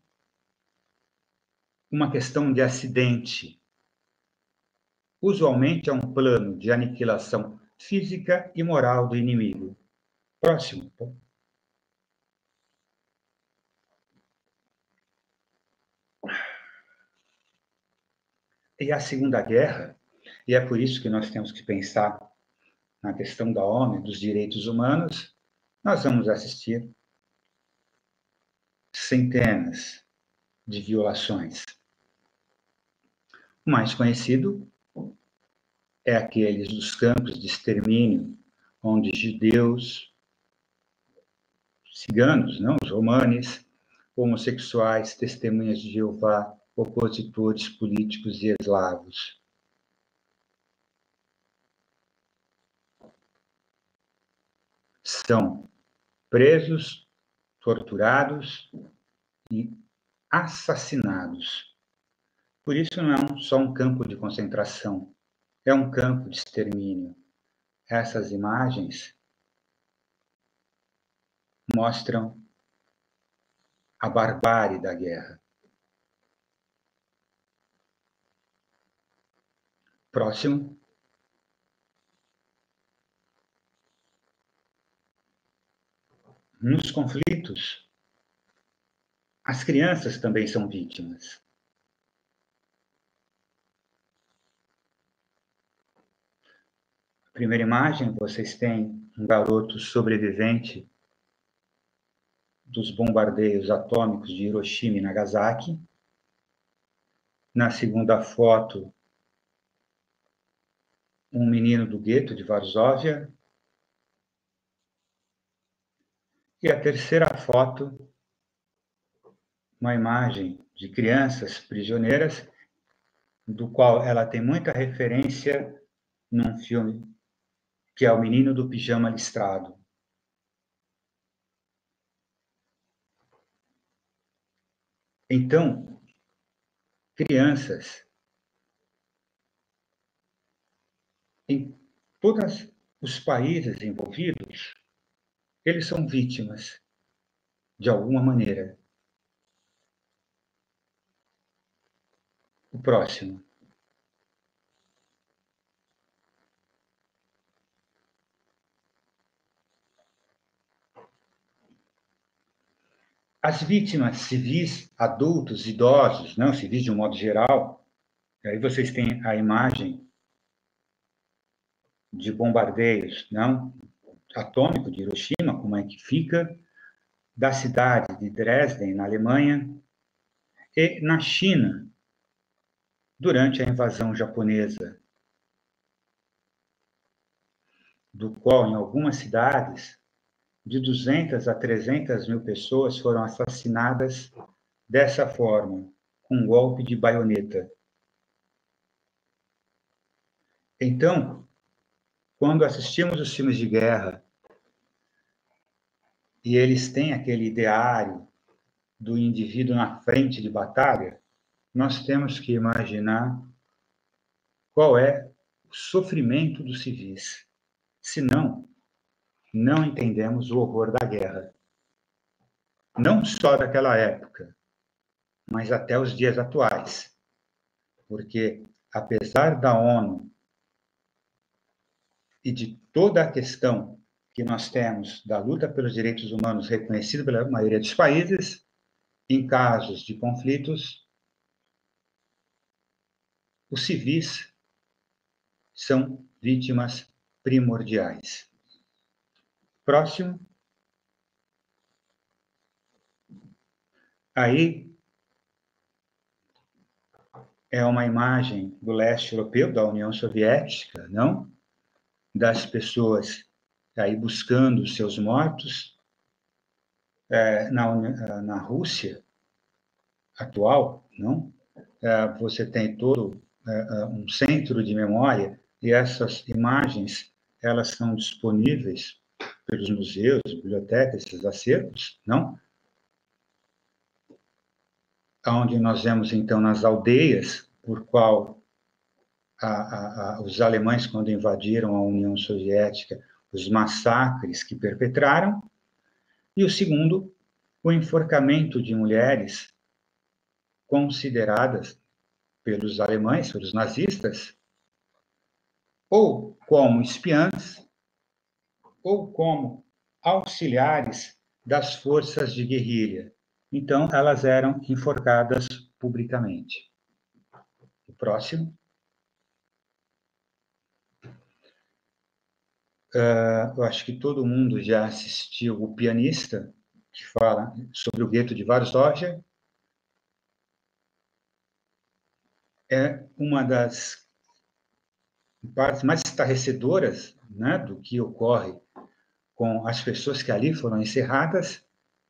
uma questão de acidente. Usualmente é um plano de aniquilação física e moral do inimigo. Próximo. E a Segunda Guerra, e é por isso que nós temos que pensar na questão da ONU, dos direitos humanos, nós vamos assistir centenas de violações. O mais conhecido é aqueles dos campos de extermínio, onde judeus, ciganos, não, os romanes, homossexuais, testemunhas de Jeová, opositores políticos e eslavos. São presos, torturados e assassinados. Por isso não é só um campo de concentração, é um campo de extermínio. Essas imagens mostram a barbárie da guerra. Próximo. Nos conflitos, as crianças também são vítimas. A primeira imagem, vocês têm um garoto sobrevivente dos bombardeios atômicos de Hiroshima e Nagasaki. Na segunda foto, um menino do gueto de Varsóvia. E a terceira foto, uma imagem de crianças prisioneiras, do qual ela tem muita referência num filme que é O Menino do Pijama Listrado. Então, crianças em todos os países envolvidos, eles são vítimas, de alguma maneira. O próximo. As vítimas civis, adultos, idosos, não, civis de um modo geral, aí vocês têm a imagem de bombardeios, não, atômico de Hiroshima, como é que fica, da cidade de Dresden, na Alemanha, e na China, durante a invasão japonesa, do qual, em algumas cidades, de duzentas a trezentas mil pessoas foram assassinadas dessa forma, com um golpe de baioneta. Então, quando assistimos os filmes de guerra e eles têm aquele ideário do indivíduo na frente de batalha, nós temos que imaginar qual é o sofrimento dos civis. Senão, não entendemos o horror da guerra. Não só daquela época, mas até os dias atuais. Porque, apesar da ONU e de toda a questão que nós temos da luta pelos direitos humanos reconhecida pela maioria dos países, em casos de conflitos, os civis são vítimas primordiais. Próximo. Aí é uma imagem do leste europeu, da União Soviética, não? Das pessoas aí buscando seus mortos. É, na, na Rússia atual, não? É, você tem todo é, um centro de memória e essas imagens elas são disponíveis pelos museus, bibliotecas, esses acervos, não? Onde nós vemos, então, nas aldeias, por qual a, a, a, os alemães, quando invadiram a União Soviética, os massacres que perpetraram, e o segundo, o enforcamento de mulheres consideradas pelos alemães, pelos nazistas, ou como espiãs, ou como auxiliares das forças de guerrilha. Então, elas eram enforcadas publicamente. O próximo. Uh, eu acho que todo mundo já assistiu O Pianista, que fala sobre o gueto de Varsóvia. É uma das partes mais estarrecedoras, né, do que ocorre com as pessoas que ali foram encerradas.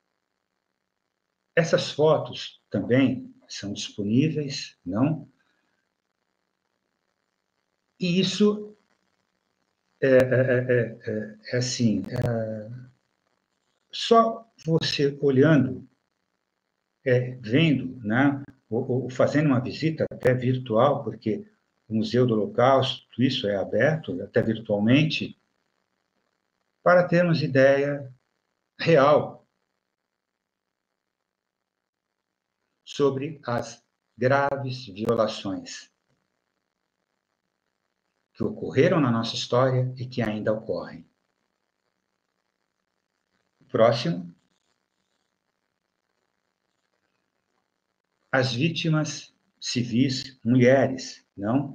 Essas fotos também são disponíveis, não? E isso é, é, é, é, é assim, é, só você olhando, é, vendo, né, ou, ou fazendo uma visita até virtual, porque o Museu do Holocausto, tudo isso é aberto, até virtualmente, para termos ideia real sobre as graves violações que ocorreram na nossa história e que ainda ocorrem. Próximo. As vítimas civis, mulheres, não?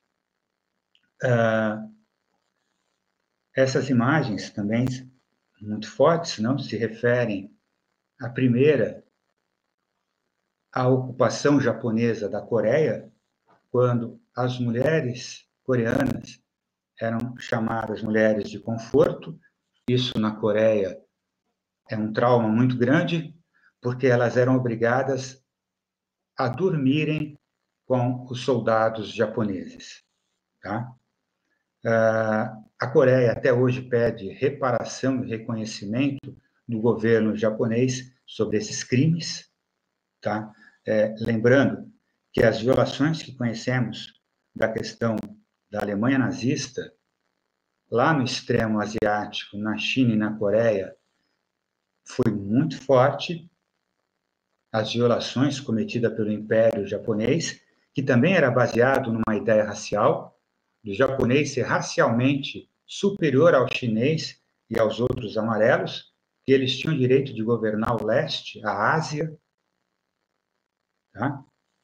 Ah, essas imagens também muito fortes, não? Se referem à primeira, à ocupação japonesa da Coreia, quando as mulheres coreanas eram chamadas mulheres de conforto. Isso na Coreia é um trauma muito grande, porque elas eram obrigadas a dormirem com os soldados japoneses. Tá? Uh, a Coreia até hoje pede reparação e reconhecimento do governo japonês sobre esses crimes. Tá? É, lembrando que as violações que conhecemos da questão da Alemanha nazista, lá no extremo asiático, na China e na Coreia, foi muito forte. As violações cometidas pelo Império Japonês, que também era baseado numa ideia racial, do japonês ser racialmente superior ao chinês e aos outros amarelos, que eles tinham o direito de governar o leste, a Ásia. Tá?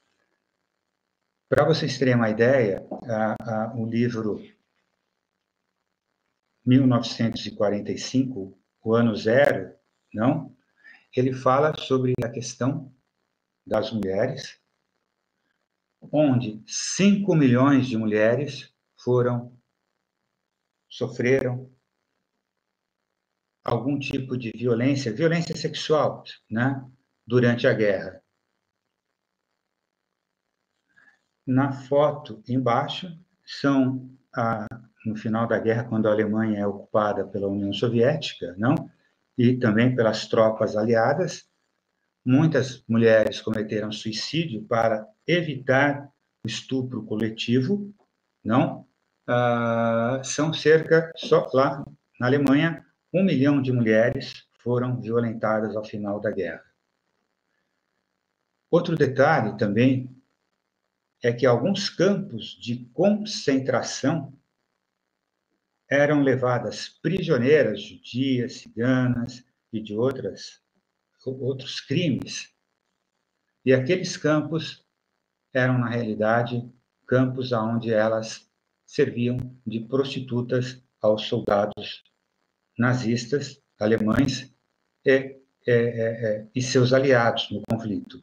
Para vocês terem uma ideia, a, a, o livro mil novecentos e quarenta e cinco, O Ano Zero, não? ele fala sobre a questão das mulheres, onde cinco milhões de mulheres foram, sofreram algum tipo de violência, violência sexual, né, durante a guerra. Na foto embaixo, são, a, no final da guerra, quando a Alemanha é ocupada pela União Soviética, não? E também pelas tropas aliadas, muitas mulheres cometeram suicídio para evitar o estupro coletivo, não? Ah, são cerca, só lá na Alemanha, um milhão de mulheres foram violentadas ao final da guerra. Outro detalhe também é que alguns campos de concentração eram levadas prisioneiras judias, ciganas e de outras, outros crimes. E aqueles campos eram, na realidade, campos onde elas serviam de prostitutas aos soldados nazistas, alemães, e, e, e, e seus aliados no conflito.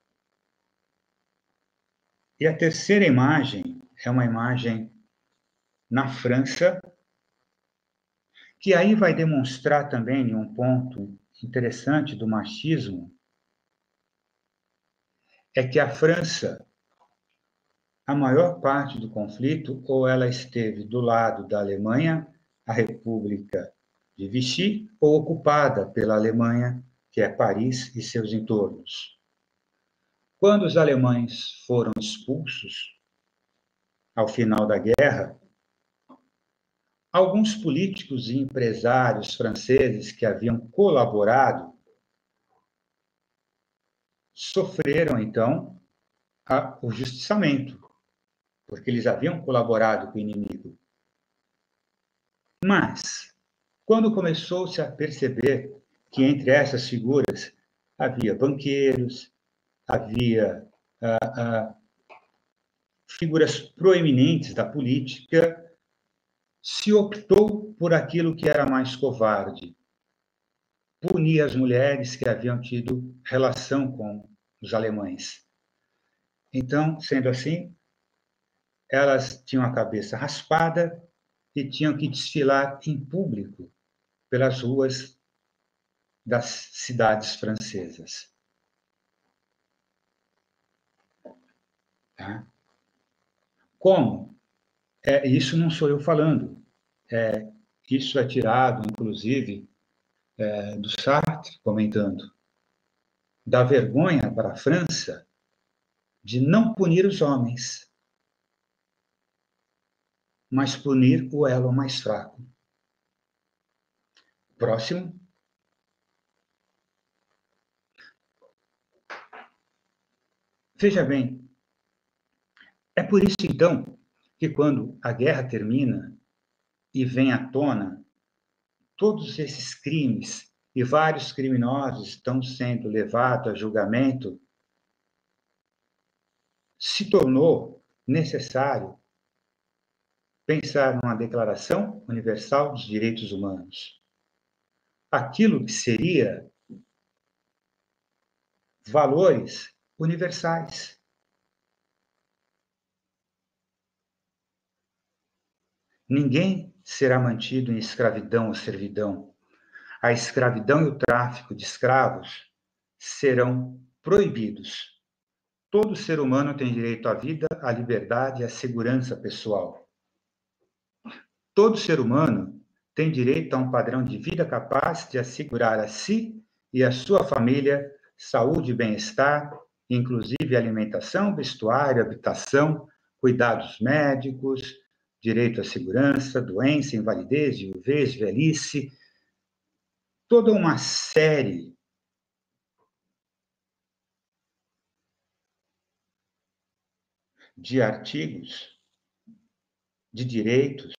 E a terceira imagem é uma imagem na França, que aí vai demonstrar também um ponto interessante do machismo, é que a França, a maior parte do conflito, ou ela esteve do lado da Alemanha, a República de Vichy, ou ocupada pela Alemanha, que é Paris e seus entornos. Quando os alemães foram expulsos, ao final da guerra, alguns políticos e empresários franceses que haviam colaborado sofreram, então, a, o justiçamento, porque eles haviam colaborado com o inimigo. Mas, quando começou-se a perceber que entre essas figuras havia banqueiros, havia ah, ah, figuras proeminentes da política, se optou por aquilo que era mais covarde, punir as mulheres que haviam tido relação com os alemães. Então, sendo assim, elas tinham a cabeça raspada e tinham que desfilar em público pelas ruas das cidades francesas. Tá? Como? É, isso não sou eu falando. É, isso é tirado, inclusive, é, do Sartre, comentando. Da vergonha para a França de não punir os homens, mas punir o elo mais fraco. Próximo. Veja bem, é por isso, então, que quando a guerra termina e vem à tona todos esses crimes e vários criminosos estão sendo levados a julgamento, se tornou necessário pensar numa Declaração Universal dos Direitos Humanos. Aquilo que seria valores universais. Ninguém será mantido em escravidão ou servidão. A escravidão e o tráfico de escravos serão proibidos. Todo ser humano tem direito à vida, à liberdade e à segurança pessoal. Todo ser humano tem direito a um padrão de vida capaz de assegurar a si e a sua família saúde e bem-estar, inclusive alimentação, vestuário, habitação, cuidados médicos, direito à segurança, doença, invalidez, viuvez, velhice, toda uma série de artigos, de direitos,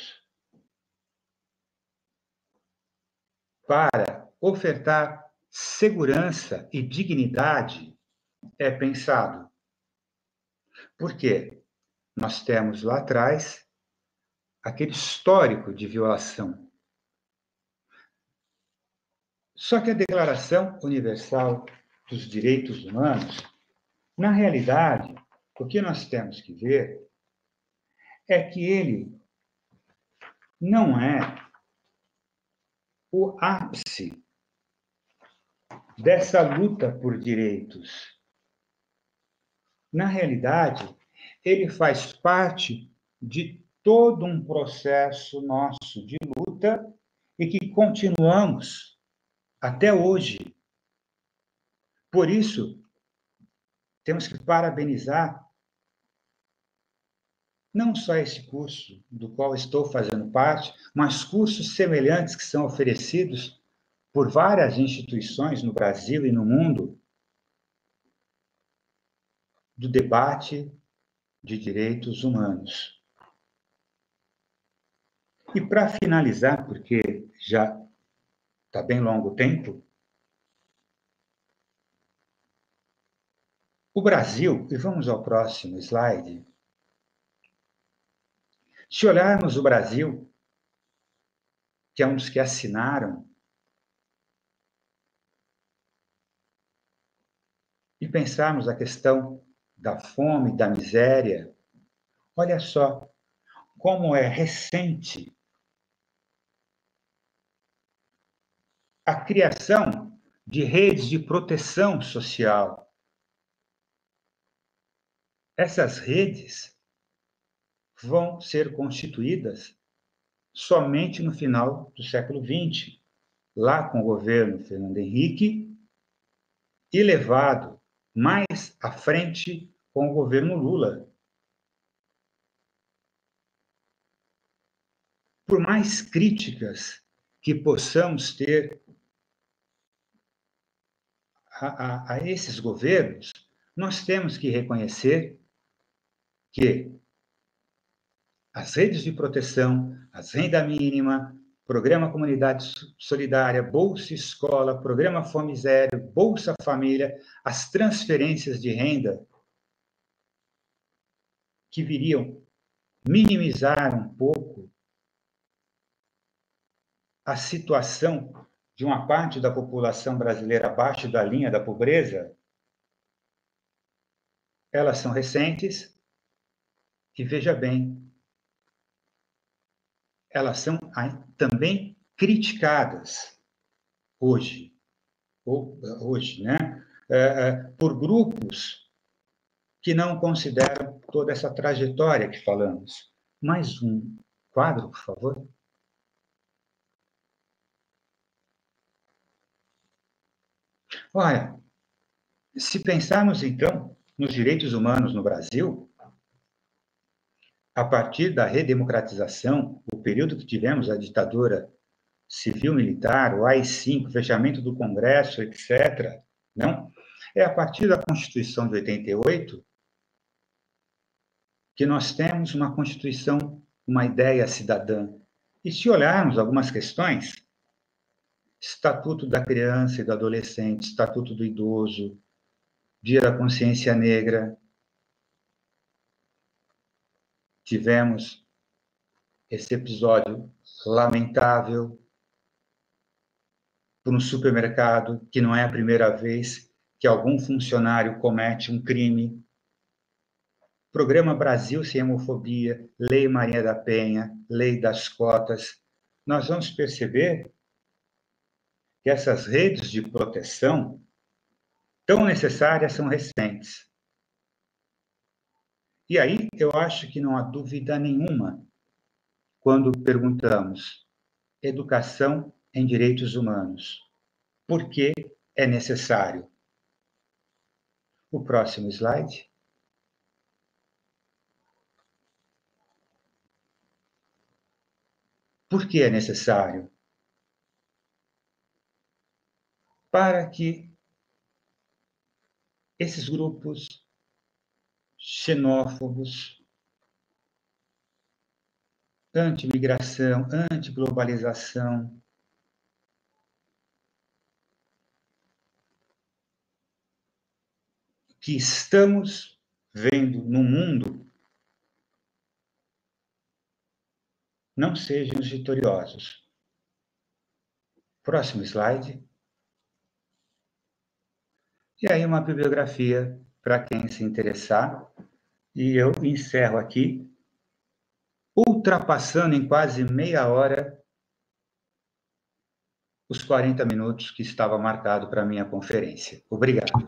para ofertar segurança e dignidade é pensado. Por quê? Nós temos lá atrás aquele histórico de violação. Só que a Declaração Universal dos Direitos Humanos, na realidade, o que nós temos que ver é que ele não é o ápice dessa luta por direitos. Na realidade, ele faz parte de todo um processo nosso de luta e que continuamos até hoje. Por isso, temos que parabenizar não só esse curso do qual estou fazendo parte, mas cursos semelhantes que são oferecidos por várias instituições no Brasil e no mundo do debate de direitos humanos. E para finalizar, porque já está bem longo o tempo, o Brasil, e vamos ao próximo slide, se olharmos o Brasil, que é um dos que assinaram, e pensarmos a questão da fome, da miséria, olha só como é recente a criação de redes de proteção social. Essas redes vão ser constituídas somente no final do século vinte, lá com o governo Fernando Henrique, e levado mais à frente com o governo Lula. Por mais críticas que possamos ter a, a, a esses governos, nós temos que reconhecer que as redes de proteção, as renda mínima, Programa Comunidade Solidária, Bolsa Escola, Programa Fome Zero, Bolsa Família, as transferências de renda que viriam minimizar um pouco a situação de uma parte da população brasileira abaixo da linha da pobreza, elas são recentes e, veja bem, elas são também criticadas hoje, hoje, né? Por grupos que não consideram toda essa trajetória que falamos. Mais um quadro, por favor. Olha, se pensarmos, então, nos direitos humanos no Brasil, a partir da redemocratização, o período que tivemos a ditadura civil-militar, o A I cinco, fechamento do Congresso, etcétera, não? É a partir da Constituição de oitenta e oito que nós temos uma Constituição, uma ideia cidadã. E se olharmos algumas questões, Estatuto da Criança e do Adolescente, Estatuto do Idoso, Dia da Consciência Negra, tivemos esse episódio lamentável por um supermercado, que não é a primeira vez que algum funcionário comete um crime. Programa Brasil Sem Homofobia, Lei Maria da Penha, Lei das Cotas. Nós vamos perceber que essas redes de proteção tão necessárias são recentes. E aí eu acho que não há dúvida nenhuma quando perguntamos educação em direitos humanos. Por que é necessário? O próximo slide. Por que é necessário? Para que esses grupos xenófobos, anti-migração, anti-globalização, que estamos vendo no mundo, não sejam os vitoriosos. Próximo slide. e aí uma bibliografia para quem se interessar. E eu encerro aqui, ultrapassando em quase meia hora os quarenta minutos que estava marcado para a minha conferência. Obrigado.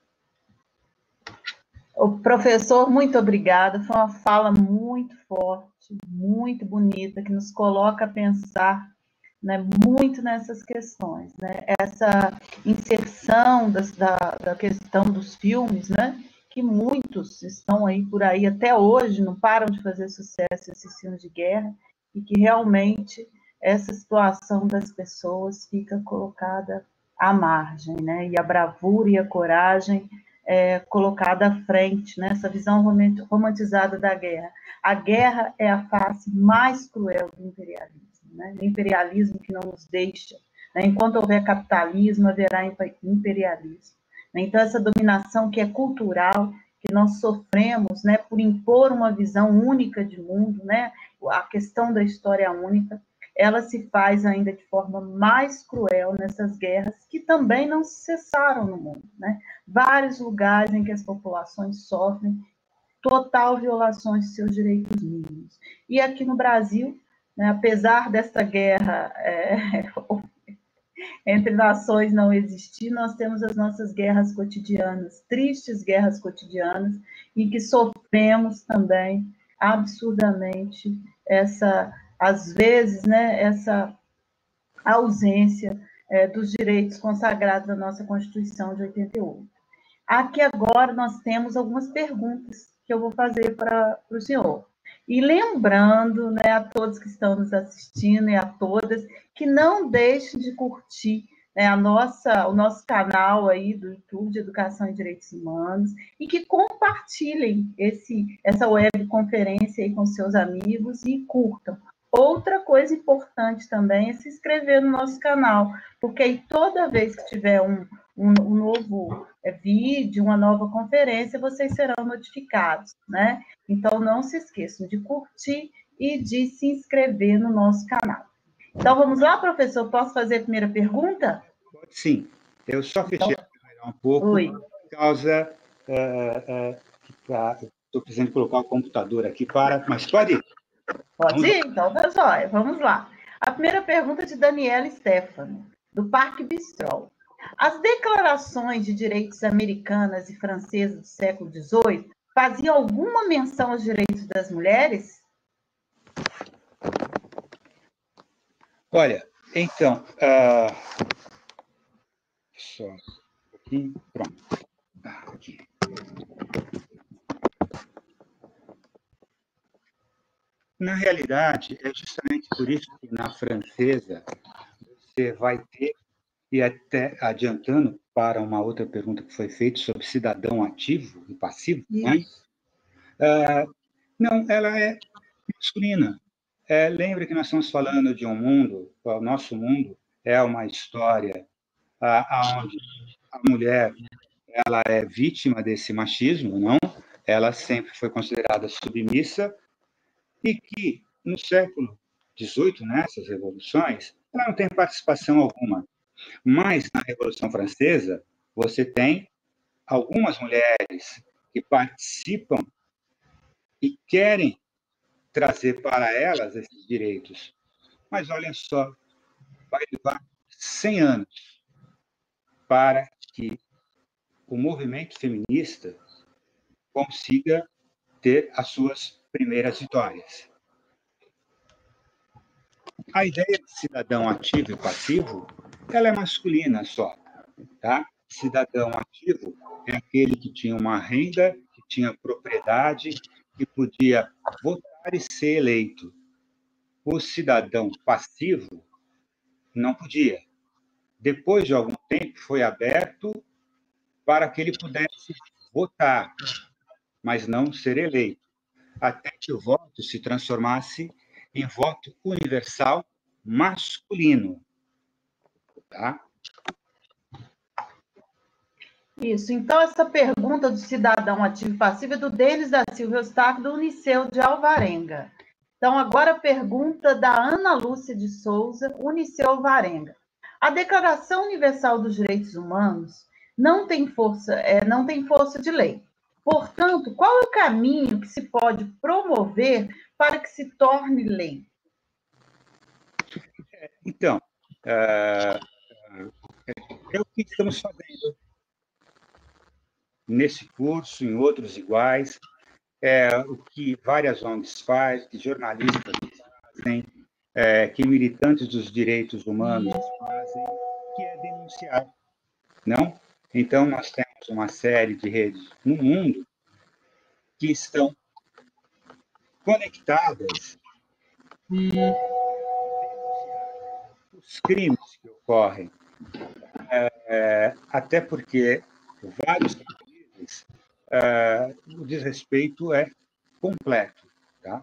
O professor, muito obrigada. Foi uma fala muito forte, muito bonita, que nos coloca a pensar, né, muito nessas questões, né? Essa inserção das, da, da questão dos filmes, né? Que muitos estão aí por aí até hoje, não param de fazer sucesso esses filmes de guerra, e que realmente essa situação das pessoas fica colocada à margem, né? E a bravura e a coragem é colocada à frente, né? Essa visão romantizada da guerra. A guerra é a face mais cruel do imperialismo. Né? O imperialismo que não nos deixa. Né? Enquanto houver capitalismo, haverá imperialismo. Né? Então, essa dominação que é cultural, que nós sofremos, né, por impor uma visão única de mundo, né, a questão da história única, ela se faz ainda de forma mais cruel nessas guerras que também não cessaram no mundo. Né? Vários lugares em que as populações sofrem total violações de seus direitos mínimos. E aqui no Brasil, né, apesar dessa guerra é, entre nações não existir, nós temos as nossas guerras cotidianas, tristes guerras cotidianas, em que sofremos também absurdamente essa, às vezes, né, essa ausência é, dos direitos consagrados na nossa Constituição de oitenta e oito. Aqui agora nós temos algumas perguntas que eu vou fazer para o senhor. E lembrando, né, a todos que estão nos assistindo e a todas, que não deixem de curtir, né, a nossa, o nosso canal aí do YouTube de Educação e Direitos Humanos e que compartilhem esse, essa webconferência aí com seus amigos e curtam. Outra coisa importante também é se inscrever no nosso canal, porque aí toda vez que tiver um, um, um novo é, vídeo, uma nova conferência, vocês serão notificados, né? Então, não se esqueçam de curtir e de se inscrever no nosso canal. Então, vamos lá, professor? Posso fazer a primeira pergunta? Sim. Eu só fechei então, a câmera um pouco Oi. por causa uh, uh, que tá, estou precisando colocar o computador aqui para... Mas pode ir. Pode ir? Então, tá jóia. Vamos lá. A primeira pergunta é de Daniela Stefano, do Parque Bistrol. As declarações de direitos americanas e francesas do século dezoito faziam alguma menção aos direitos das mulheres? Olha, então, uh... só um pouquinho, pronto. Ah, aqui. Na realidade, é justamente por isso que na francesa você vai ter, e até adiantando para uma outra pergunta que foi feita sobre cidadão ativo e passivo, né? Uh, não, ela é masculina. É, lembre que nós estamos falando de um mundo, o nosso mundo é uma história uh, onde a mulher ela é vítima desse machismo, não? Ela sempre foi considerada submissa e que, no século dezoito, nessas revoluções, ela não tem participação alguma. Mas, na Revolução Francesa, você tem algumas mulheres que participam e querem trazer para elas esses direitos. Mas, olha só, vai levar cem anos para que o movimento feminista consiga ter as suas primeiras vitórias. A ideia de cidadão ativo e passivo, ela é masculina só, tá? Cidadão ativo é aquele que tinha uma renda, que tinha propriedade, que podia votar e ser eleito. O cidadão passivo não podia. Depois de algum tempo, foi aberto para que ele pudesse votar, mas não ser eleito, até que o voto se transformasse em voto universal masculino. Tá? Isso. Então, essa pergunta do cidadão ativo e passivo é do Denis da Silva Eustáquio, do Uniceu de Alvarenga. Então, agora a pergunta da Ana Lúcia de Souza, Uniceu Alvarenga. A Declaração Universal dos Direitos Humanos não tem força, é, não tem força de lei. Portanto, qual é o caminho que se pode promover para que se torne lei? Então, é, é o que estamos fazendo nesse curso, em outros iguais, é o que várias O N Gs fazem, que jornalistas fazem, é, que militantes dos direitos humanos fazem, que é denunciar, não? Então, nós temos uma série de redes no mundo que estão conectadas os crimes que ocorrem, é, até porque vários países é, o desrespeito é completo, tá?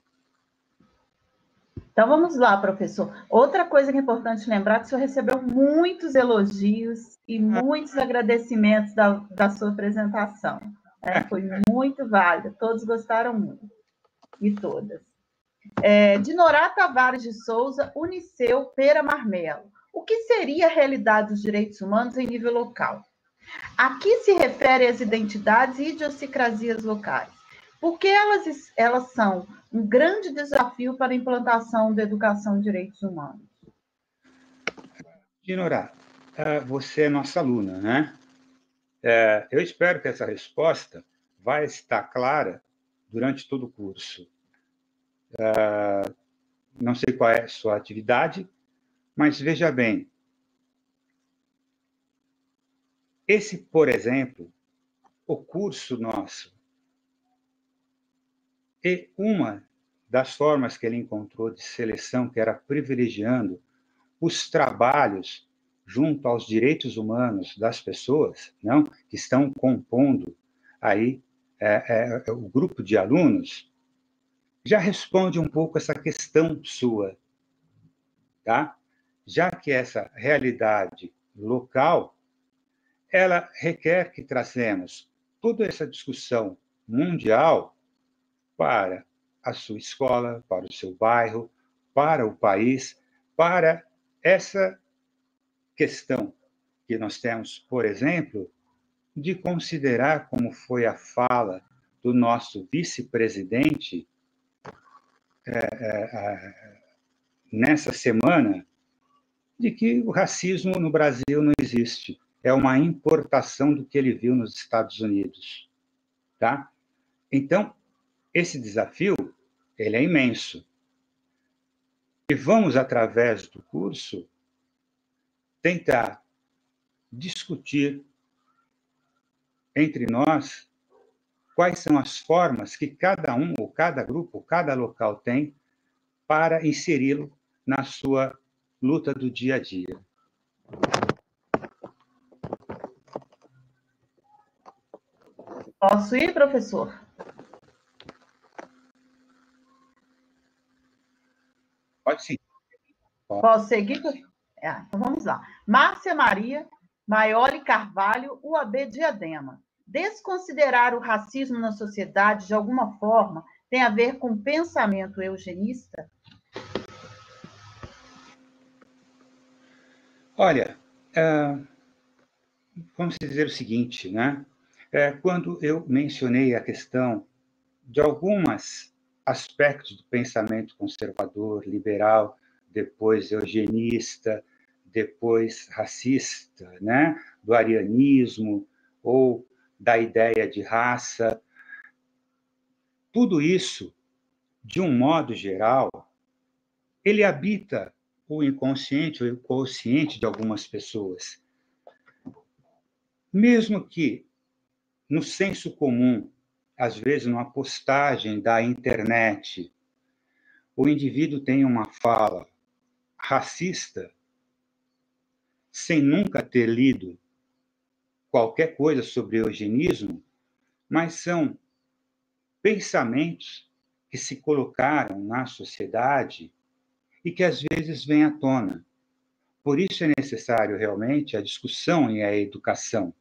Então, vamos lá, professor. Outra coisa que é importante lembrar é que o senhor recebeu muitos elogios e muitos agradecimentos da, da sua apresentação. Né? Foi muito válida, todos gostaram muito, e todas. É, de Norá Tavares de Souza, Uniceu Pera Marmelo. O que seria a realidade dos direitos humanos em nível local? Aqui se refere às identidades e idiosincrasias locais, porque elas, elas são um grande desafio para a implantação da educação em direitos humanos. Dinorá, você é nossa aluna, né? Eu espero que essa resposta vai estar clara durante todo o curso. Não sei qual é a sua atividade, mas veja bem, esse, por exemplo, o curso nosso, e uma das formas que ele encontrou de seleção, que era privilegiando os trabalhos junto aos direitos humanos das pessoas, não, que estão compondo aí é, é, o grupo de alunos, já responde um pouco essa questão sua, tá? Já que essa realidade local, ela requer que trazemos toda essa discussão mundial para a sua escola, para o seu bairro, para o país, para essa questão que nós temos, por exemplo, de considerar como foi a fala do nosso vice-presidente é, é, nessa semana, de que o racismo no Brasil não existe. É uma importação do que ele viu nos Estados Unidos, tá? Então, esse desafio, ele é imenso. E vamos, através do curso, tentar discutir entre nós quais são as formas que cada um, ou cada grupo, ou cada local tem para inseri-lo na sua luta do dia a dia. Posso ir, professor? Pode sim. Pode. Posso seguir? É, então vamos lá. Márcia Maria Maioli Carvalho, U A B Diadema. Desconsiderar o racismo na sociedade, de alguma forma, tem a ver com pensamento eugenista? Olha, é, vamos dizer o seguinte, né? É, quando eu mencionei a questão de alguns aspectos do pensamento conservador, liberal, depois eugenista, depois racista, né? Do arianismo ou da ideia de raça, tudo isso, de um modo geral, ele habita o inconsciente ou o consciente de algumas pessoas. Mesmo que, no senso comum, às vezes, numa postagem da internet, o indivíduo tem uma fala racista, sem nunca ter lido qualquer coisa sobre eugenismo, mas são pensamentos que se colocaram na sociedade e que às vezes vêm à tona. Por isso é necessário realmente a discussão e a educação.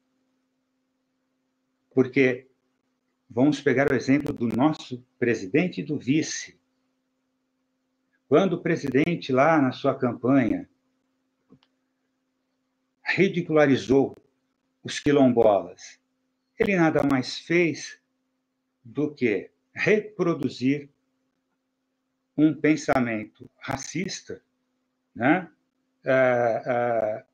Porque vamos pegar o exemplo do nosso presidente e do vice. Quando o presidente, lá na sua campanha, ridicularizou os quilombolas? Ele nada mais fez do que reproduzir um pensamento racista, né? Ah, ah,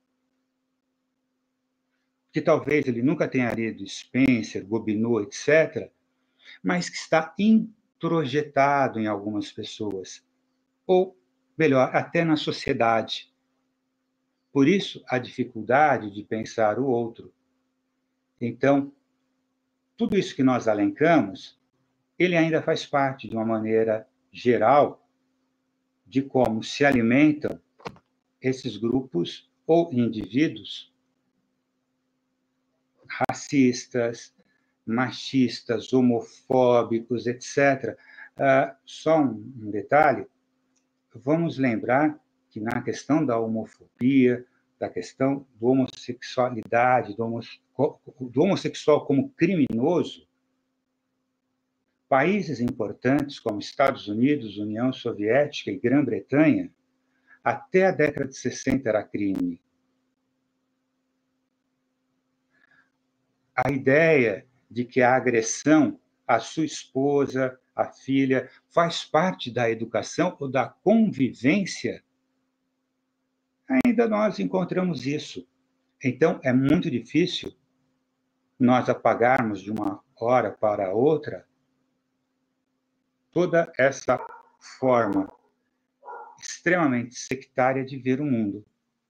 que talvez ele nunca tenha lido Spencer, Gobineau, etcétera, mas que está introjetado em algumas pessoas, ou, melhor, até na sociedade. Por isso, a dificuldade de pensar o outro. Então, tudo isso que nós alencamos, ele ainda faz parte, de uma maneira geral, de como se alimentam esses grupos ou indivíduos racistas, machistas, homofóbicos, etcétera. Uh, só um, um detalhe, vamos lembrar que na questão da homofobia, da questão da homossexualidade, do, homo, do homossexual como criminoso, países importantes como Estados Unidos, União Soviética e Grã-Bretanha, até a década de sessenta era crime. A ideia de que a agressão à sua esposa, à filha, faz parte da educação ou da convivência, ainda nós encontramos isso. Então, é muito difícil nós apagarmos de uma hora para outra toda essa forma extremamente sectária de ver o mundo.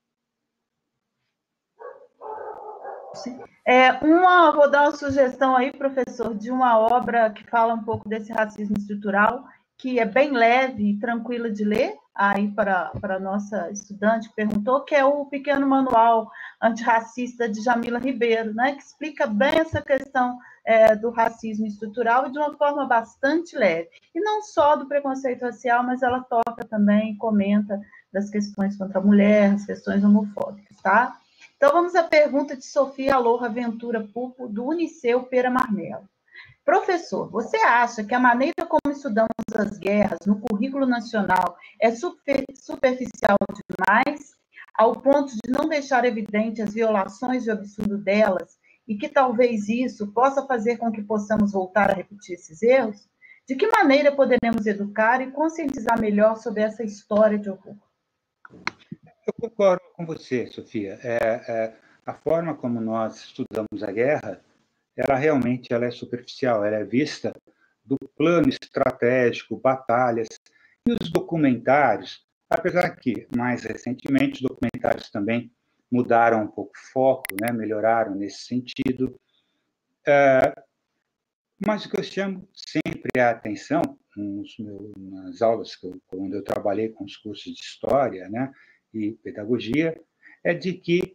É, uma, vou dar uma sugestão aí, professor, de uma obra que fala um pouco desse racismo estrutural, que é bem leve e tranquila de ler, aí para, para a nossa estudante que perguntou, que é o Pequeno Manual Antirracista de Jamila Ribeiro, né, que explica bem essa questão é, do racismo estrutural e de uma forma bastante leve. E não só do preconceito racial, mas ela toca também, comenta das questões contra a mulher, as questões homofóbicas, tá? Então, vamos à pergunta de Sofia Aloha Ventura Pupo, do Uniceu Pera Marmelo. Professor, você acha que a maneira como estudamos as guerras no currículo nacional é super, superficial demais, ao ponto de não deixar evidente as violações e o absurdo delas, e que talvez isso possa fazer com que possamos voltar a repetir esses erros? De que maneira poderemos educar e conscientizar melhor sobre essa história de horror? Eu concordo com você, Sofia. É, é, a forma como nós estudamos a guerra, ela realmente ela é superficial, ela é vista do plano estratégico, batalhas, e os documentários, apesar que, mais recentemente, os documentários também mudaram um pouco o foco, né, melhoraram nesse sentido. É, mas o que eu chamo sempre a atenção, nos meus, nas aulas, que eu, quando eu trabalhei com os cursos de História, né, e Pedagogia, é de que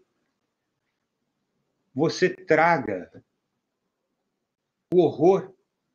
você traga o horror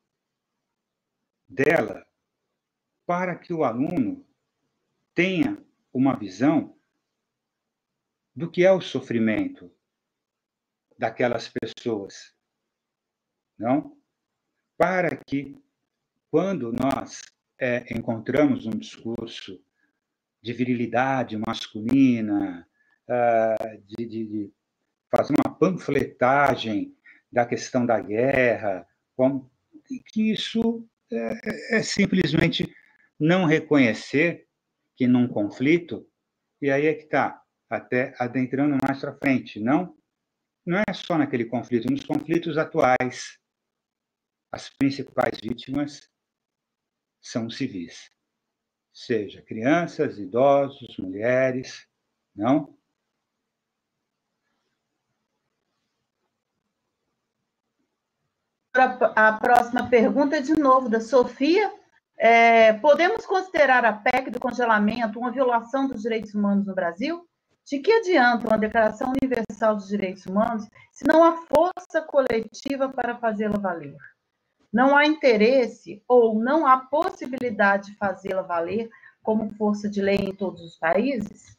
dela para que o aluno tenha uma visão do que é o sofrimento daquelas pessoas, não? Para que, quando nós é, encontramos um discurso de virilidade masculina, uh, de, de, de fazer uma panfletagem da questão da guerra, como, que isso é, é simplesmente não reconhecer que num conflito, e aí é que está, até adentrando mais para frente, não, não é só naquele conflito, nos conflitos atuais, as principais vítimas são civis, seja crianças, idosos, mulheres, não? A próxima pergunta é de novo da Sofia. É, podemos considerar a P E C do congelamento uma violação dos direitos humanos no Brasil? De que adianta uma Declaração Universal dos Direitos Humanos se não há força coletiva para fazê-la valer? Não há interesse ou não há possibilidade de fazê-la valer como força de lei em todos os países?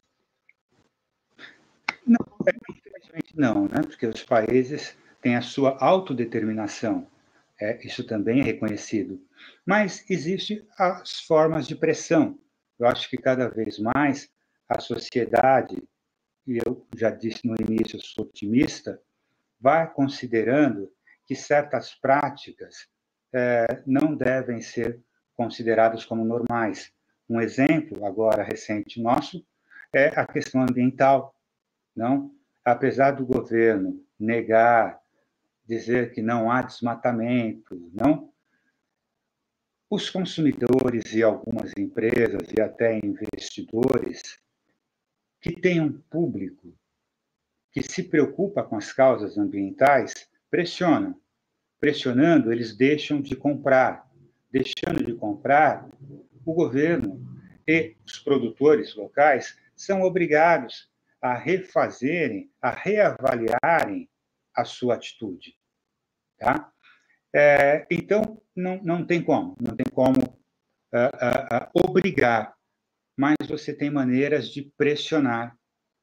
Não, infelizmente não, né? Porque os países têm a sua autodeterminação. É, isso também é reconhecido. Mas existem as formas de pressão. Eu acho que cada vez mais a sociedade, e eu já disse no início, eu sou otimista, vai considerando que certas práticas é, não devem ser consideradas como normais. Um exemplo, agora, recente nosso, é a questão ambiental. Não? Apesar do governo negar, dizer que não há desmatamento, não? Os consumidores e algumas empresas e até investidores que têm um público que se preocupa com as causas ambientais pressionam. Pressionando, eles deixam de comprar. Deixando de comprar, o governo e os produtores locais são obrigados a refazerem, a reavaliarem a sua atitude. Tá? É, então, não, não tem como, não tem como uh, uh, uh, obrigar, mas você tem maneiras de pressionar.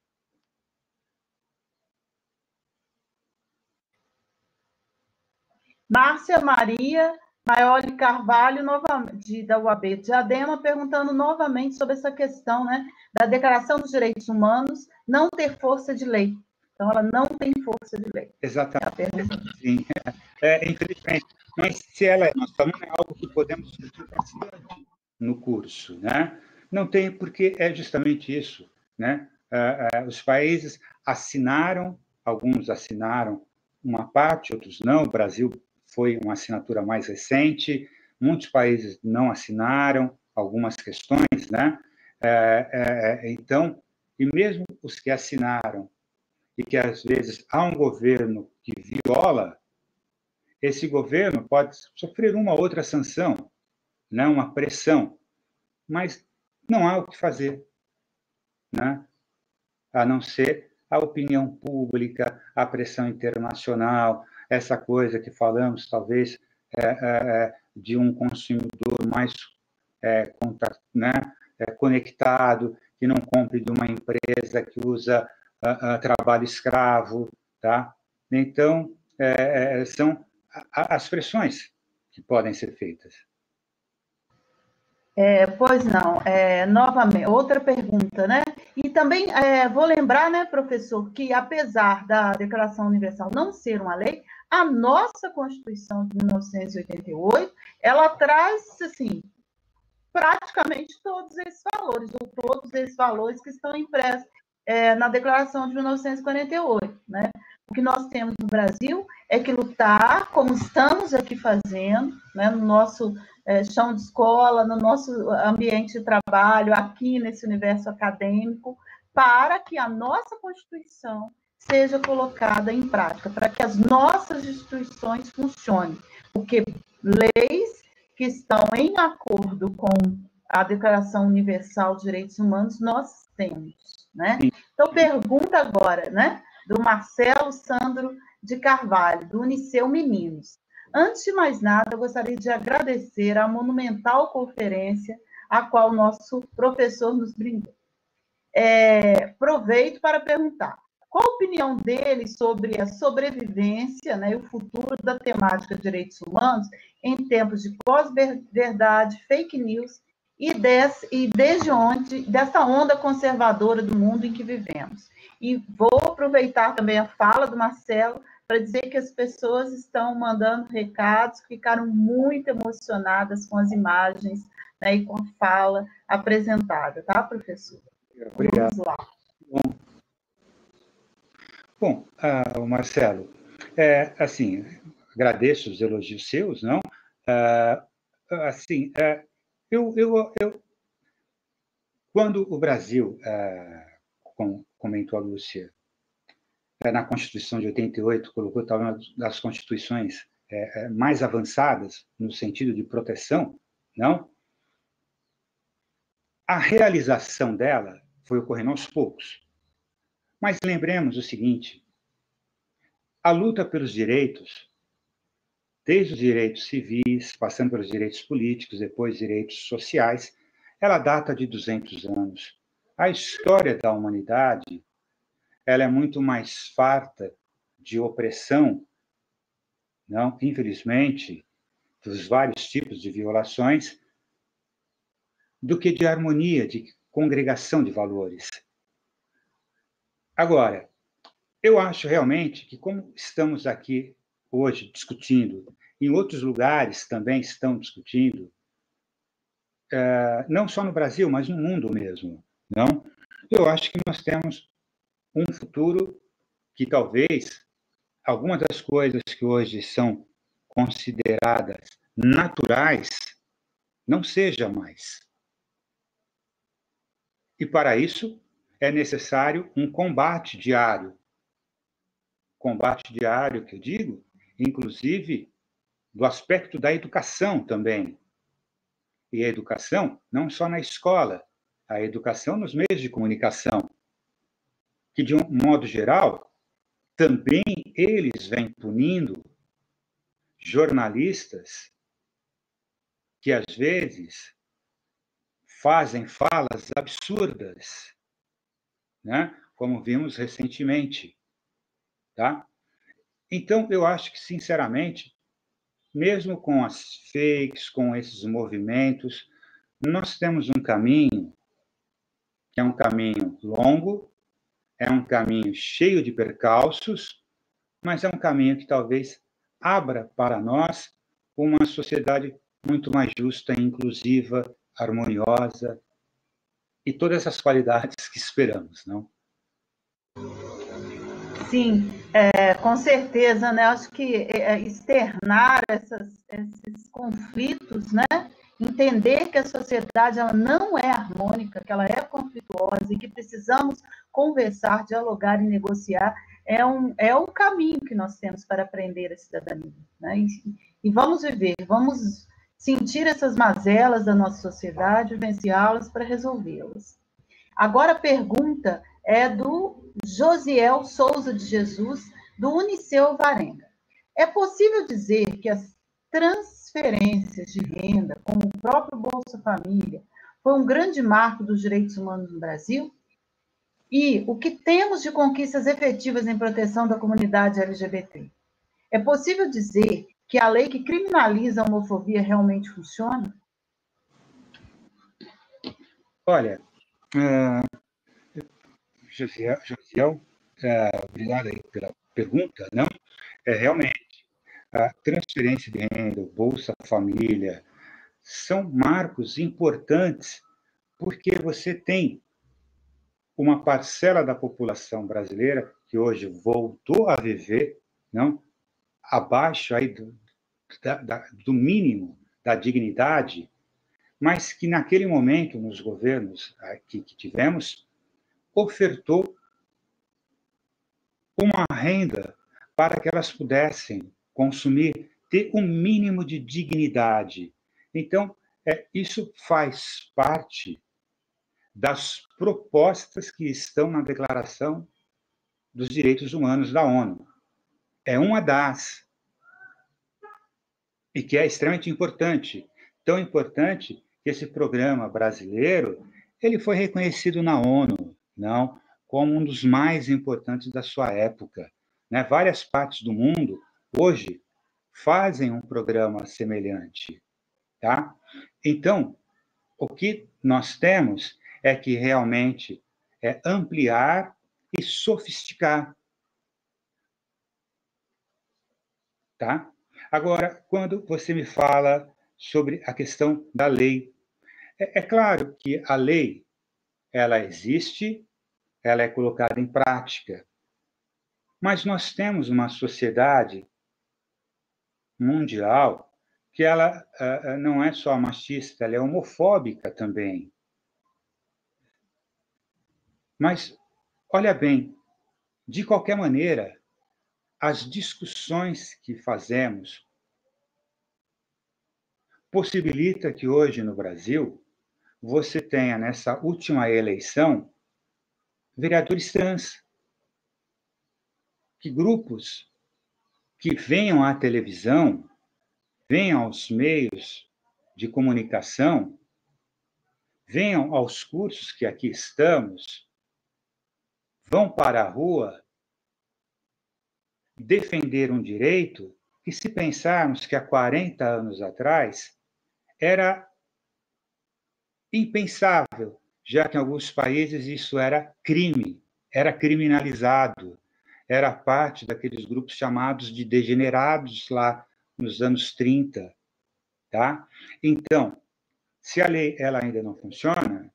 Márcia Maria Maioli Carvalho, novamente, da U A B de Diadema, perguntando novamente sobre essa questão, né, da Declaração dos Direitos Humanos não ter força de lei. Então, ela não tem força de lei. Exatamente. É Sim, é, é, infelizmente. Mas se ela é nossa aluna, é algo que podemos discutir bastante no curso, né? Não tem, porque é justamente isso, né? Uh, uh, os países assinaram, alguns assinaram uma parte, outros não. O Brasil foi uma assinatura mais recente, muitos países não assinaram algumas questões, né? É, é, então, e mesmo os que assinaram e que, às vezes, há um governo que viola, esse governo pode sofrer uma outra sanção, né? Uma pressão, mas não há o que fazer, né? A não ser a opinião pública, a pressão internacional, essa coisa que falamos, talvez, é, é, de um consumidor mais é, contact, né, é, conectado, que não compre de uma empresa que usa uh, uh, trabalho escravo. Tá? Então, é, são as pressões que podem ser feitas. É, pois não, é, novamente, outra pergunta, né? E também é, vou lembrar, né, professor, que apesar da Declaração Universal não ser uma lei, a nossa Constituição de mil novecentos e oitenta e oito, ela traz, assim, praticamente todos esses valores, ou todos esses valores que estão impressos é, na Declaração de mil novecentos e quarenta e oito, né? O que nós temos no Brasil é que lutar, como estamos aqui fazendo, né, no nosso é, chão de escola, no nosso ambiente de trabalho, aqui nesse universo acadêmico, para que a nossa Constituição seja colocada em prática, para que as nossas instituições funcionem. Porque leis que estão em acordo com a Declaração Universal dos Direitos Humanos, nós temos, né? Então, pergunta agora, né, do Marcelo Sandro de Carvalho, do Uniceu Meninos. Antes de mais nada, eu gostaria de agradecer a monumental conferência a qual o nosso professor nos brindou. É, aproveito para perguntar, qual a opinião dele sobre a sobrevivência, né, e o futuro da temática de direitos humanos em tempos de pós-verdade, fake news e, des, e desde onde, dessa onda conservadora do mundo em que vivemos? E vou aproveitar também a fala do Marcelo para dizer que as pessoas estão mandando recados, ficaram muito emocionadas com as imagens, né, e com a fala apresentada, tá, professor? Obrigado. Vamos lá. Bom, Bom uh, Marcelo, é, assim, agradeço os elogios seus, não? Uh, assim, uh, eu, eu, eu, quando o Brasil, uh, como comentou a Lúcia, uh, na Constituição de oitenta e oito, colocou talvez uma das constituições uh, mais avançadas no sentido de proteção, não? A realização dela foi ocorrendo aos poucos. Mas lembremos o seguinte, a luta pelos direitos, desde os direitos civis, passando pelos direitos políticos, depois direitos sociais, ela data de duzentos anos. A história da humanidade, ela é muito mais farta de opressão, não, infelizmente, dos vários tipos de violações, do que de harmonia, de congregação de valores. Agora, eu acho realmente que, como estamos aqui hoje discutindo, em outros lugares também estão discutindo, não só no Brasil, mas no mundo mesmo, não? Eu acho que nós temos um futuro que talvez algumas das coisas que hoje são consideradas naturais não seja mais. E para isso é necessário um combate diário. Combate diário, que eu digo, inclusive do aspecto da educação também. E a educação não só na escola, a educação nos meios de comunicação, que, de um modo geral, também eles vêm punindo jornalistas que, às vezes, fazem falas absurdas, né? Como vimos recentemente. Tá? Então, eu acho que, sinceramente, mesmo com as fakes, com esses movimentos, nós temos um caminho que é um caminho longo, é um caminho cheio de percalços, mas é um caminho que talvez abra para nós uma sociedade muito mais justa, inclusiva, harmoniosa e todas essas qualidades que esperamos, não? Sim, é, com certeza, né? Acho que é, externar essas, esses conflitos, né? Entender que a sociedade ela não é harmônica, que ela é conflituosa e que precisamos conversar, dialogar e negociar, é, um, é o caminho que nós temos para aprender a cidadania. Né? E, e vamos viver, vamos sentir essas mazelas da nossa sociedade, vivenciá-las para resolvê-las. Agora a pergunta é do Josiel Souza de Jesus, do Uniceu Varenga. É possível dizer que as transferências de renda, como o próprio Bolsa Família, foi um grande marco dos direitos humanos no Brasil? E o que temos de conquistas efetivas em proteção da comunidade L G B T? É possível dizer que a lei que criminaliza a homofobia realmente funciona? Olha, uh, Josiel, Josiel uh, obrigado aí pela pergunta, não? É, realmente, a transferência de renda, o Bolsa Família, são marcos importantes porque você tem uma parcela da população brasileira que hoje voltou a viver, não, abaixo aí do, da, da, do mínimo da dignidade, mas que naquele momento, nos governos aqui que tivemos, ofertou uma renda para que elas pudessem consumir, ter um mínimo de dignidade. Então, é, isso faz parte das propostas que estão na Declaração dos Direitos Humanos da ONU. É uma das, e que é extremamente importante. Tão importante que esse programa brasileiro ele foi reconhecido na ONU, não, como um dos mais importantes da sua época. Né? Várias partes do mundo, hoje, fazem um programa semelhante. Tá? Então, o que nós temos é que realmente é ampliar e sofisticar. Tá? Agora, quando você me fala sobre a questão da lei, é, é claro que a lei ela existe, ela é colocada em prática, mas nós temos uma sociedade mundial que ela uh, não é só machista, ela é homofóbica também. Mas, olha bem, de qualquer maneira, as discussões que fazemos possibilita que hoje no Brasil você tenha nessa última eleição vereadores trans, que grupos que venham à televisão, venham aos meios de comunicação, venham aos cursos que aqui estamos, vão para a rua defender um direito que, se pensarmos que há quarenta anos atrás, era impensável, já que em alguns países isso era crime, era criminalizado. era parte daqueles grupos chamados de degenerados lá nos anos trinta, tá? Então, se a lei ela ainda não funciona,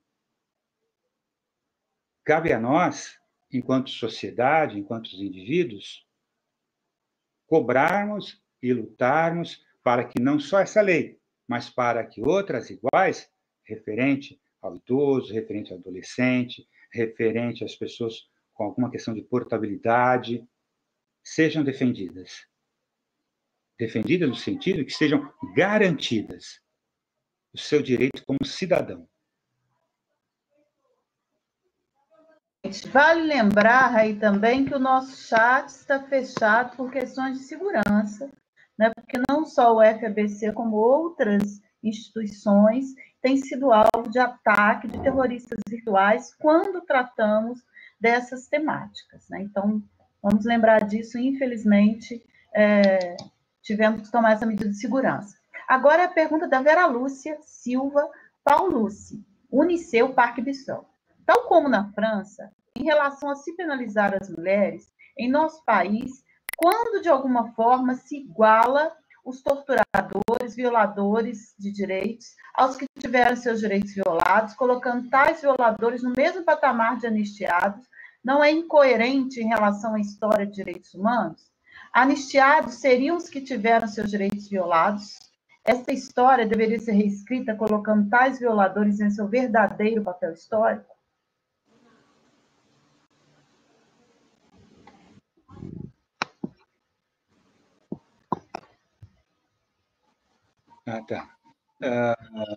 cabe a nós, enquanto sociedade, enquanto indivíduos, cobrarmos e lutarmos para que não só essa lei, mas para que outras iguais, referente ao idoso, referente ao adolescente, referente às pessoas com alguma questão de portabilidade, sejam defendidas. Defendidas no sentido de que sejam garantidas o seu direito como cidadão. Vale lembrar aí também que o nosso chat está fechado por questões de segurança, né? Porque não só o F A B C, como outras instituições têm sido alvo de ataque de terroristas virtuais quando tratamos dessas temáticas, né? Então, vamos lembrar disso, infelizmente, é, tivemos que tomar essa medida de segurança. Agora a pergunta da Vera Lúcia Silva Paulucci, Uniceu Parque Bissau. Tal como na França, em relação a se penalizar as mulheres, em nosso país, quando de alguma forma se iguala os torturadores, violadores de direitos, aos que tiveram seus direitos violados, colocando tais violadores no mesmo patamar de anistiados, não é incoerente em relação à história de direitos humanos? Anistiados seriam os que tiveram seus direitos violados? Esta história deveria ser reescrita colocando tais violadores em seu verdadeiro papel histórico? Ah, tá. Uh,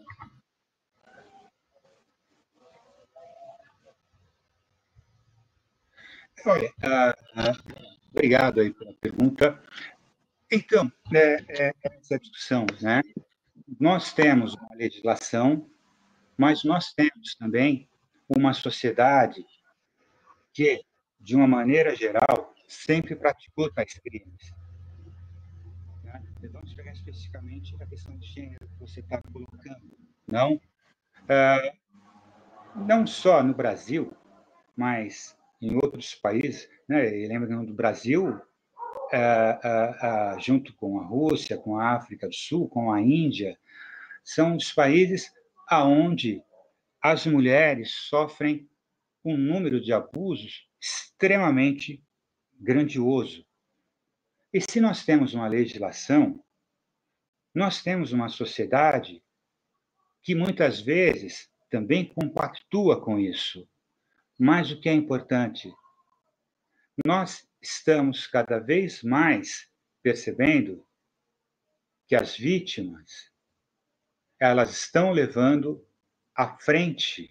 olha, uh, obrigado aí pela pergunta. Então, é, é, essa discussão, né? Nós temos uma legislação, mas nós temos também uma sociedade que, de uma maneira geral, sempre praticou tais crimes. Né? Vamos pegar especificamente a questão de gênero que você está colocando. Não, ah, não só no Brasil, mas em outros países. Né? E lembra do Brasil, ah, ah, ah, junto com a Rússia, com a África do Sul, com a Índia, são os países aonde as mulheres sofrem um número de abusos extremamente grandioso. E se nós temos uma legislação, nós temos uma sociedade que muitas vezes também compactua com isso. Mas o que é importante, nós estamos cada vez mais percebendo que as vítimas, elas estão levando à frente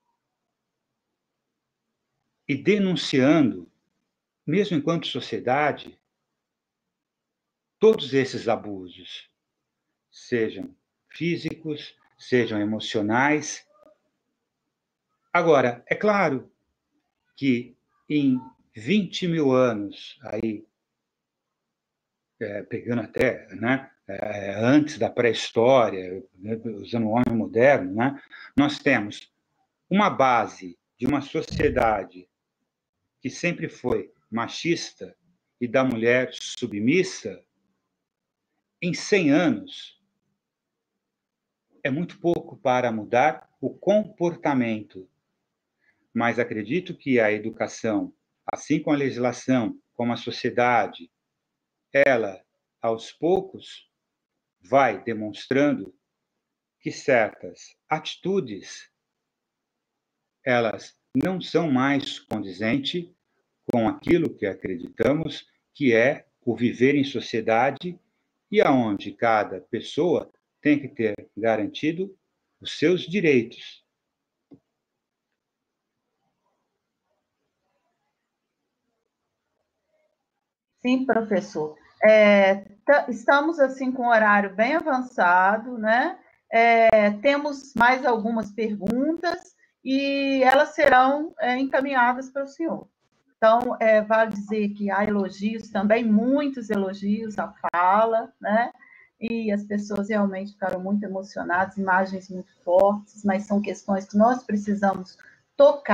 e denunciando, mesmo enquanto sociedade, todos esses abusos, sejam físicos, sejam emocionais. Agora, é claro que em vinte mil anos, aí, é, pegando até, né, é, antes da pré-história, né, usando o homem moderno, né, nós temos uma base de uma sociedade que sempre foi machista e da mulher submissa. Em cem anos, é muito pouco para mudar o comportamento, mas acredito que a educação, assim como a legislação, como a sociedade, ela, aos poucos, vai demonstrando que certas atitudes, elas não são mais condizentes com aquilo que acreditamos que é o viver em sociedade e aonde cada pessoa tem que ter garantido os seus direitos. Sim, professor. É, estamos, assim, com o horário bem avançado, né? É, temos mais algumas perguntas e elas serão é, encaminhadas para o senhor. Então, é, vale dizer que há elogios também, muitos elogios à fala, né? E as pessoas realmente ficaram muito emocionadas, imagens muito fortes, mas são questões que nós precisamos tocar,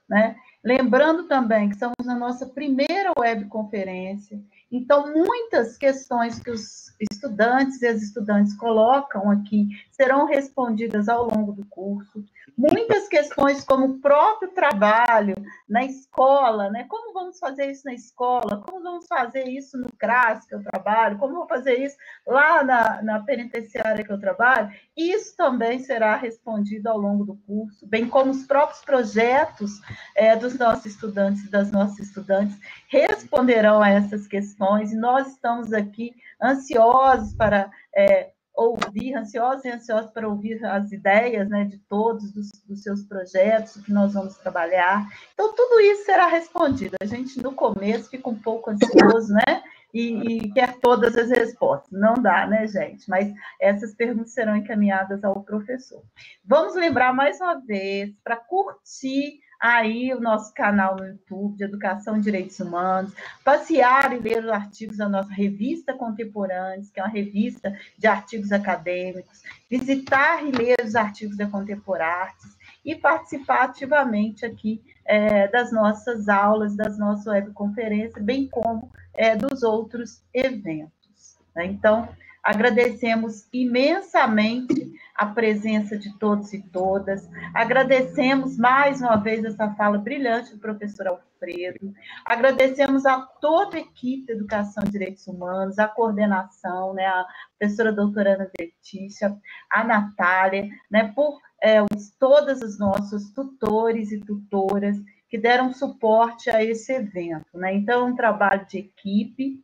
né? Lembrando também que estamos na nossa primeira webconferência, então muitas questões que os estudantes e as estudantes colocam aqui serão respondidas ao longo do curso. Muitas questões como o próprio trabalho na escola, né? Como vamos fazer isso na escola? Como vamos fazer isso no CRAS que eu trabalho? Como vou fazer isso lá na, na penitenciária que eu trabalho? Isso também será respondido ao longo do curso, bem como os próprios projetos é, dos nossos estudantes e das nossas estudantes responderão a essas questões, e nós estamos aqui ansiosos para é, ouvir, ansiosos e ansiosos para ouvir as ideias, né, de todos, dos, dos seus projetos, o que nós vamos trabalhar. Então, tudo isso será respondido. A gente, no começo, fica um pouco ansioso, né, e, e quer todas as respostas. Não dá, né, gente? Mas essas perguntas serão encaminhadas ao professor. Vamos lembrar, mais uma vez, para curtir aí o nosso canal no YouTube de Educação e Direitos Humanos, passear e ler os artigos da nossa revista Contemporâneos, que é uma revista de artigos acadêmicos, visitar e ler os artigos da Contemporartes e participar ativamente aqui é, das nossas aulas, das nossas webconferências, bem como é, dos outros eventos, né? Então, agradecemos imensamente a presença de todos e todas, agradecemos mais uma vez essa fala brilhante do professor Alfredo, agradecemos a toda a equipe de Educação e Direitos Humanos, a coordenação, né, a professora doutora Ana Letícia, a Natália, né, por é, os, todos os nossos tutores e tutoras que deram suporte a esse evento, né? Então, é um trabalho de equipe,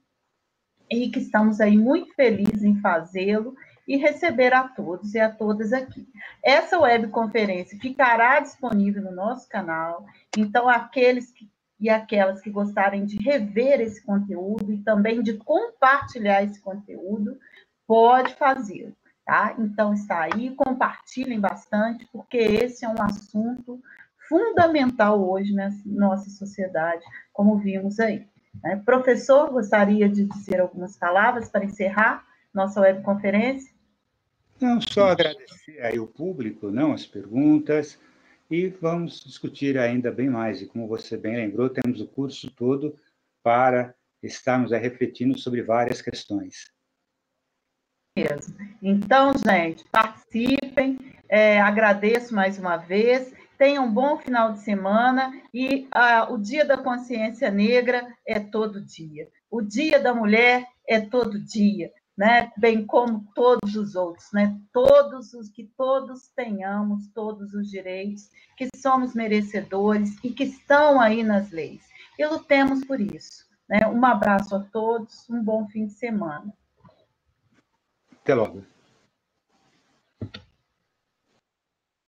e que estamos aí muito felizes em fazê-lo e receber a todos e a todas aqui. Essa webconferência ficará disponível no nosso canal, então aqueles que, e aquelas que gostarem de rever esse conteúdo e também de compartilhar esse conteúdo, pode fazê-lo, tá? Então está aí, compartilhem bastante, porque esse é um assunto fundamental hoje na nossa sociedade, como vimos aí. É, professor, gostaria de dizer algumas palavras para encerrar nossa webconferência? Não, só agradecer aí o público, não, as perguntas, e vamos discutir ainda bem mais. E como você bem lembrou, temos o curso todo para estarmos aí refletindo sobre várias questões. Mesmo. Então, gente, participem, é, agradeço mais uma vez, tenham um bom final de semana, e ah, o Dia da Consciência Negra é todo dia, o Dia da Mulher é todo dia, né? Bem como todos os outros, né? Todos os que todos tenhamos todos os direitos, que somos merecedores e que estão aí nas leis, e lutemos por isso, né? Um abraço a todos, um bom fim de semana. Até logo.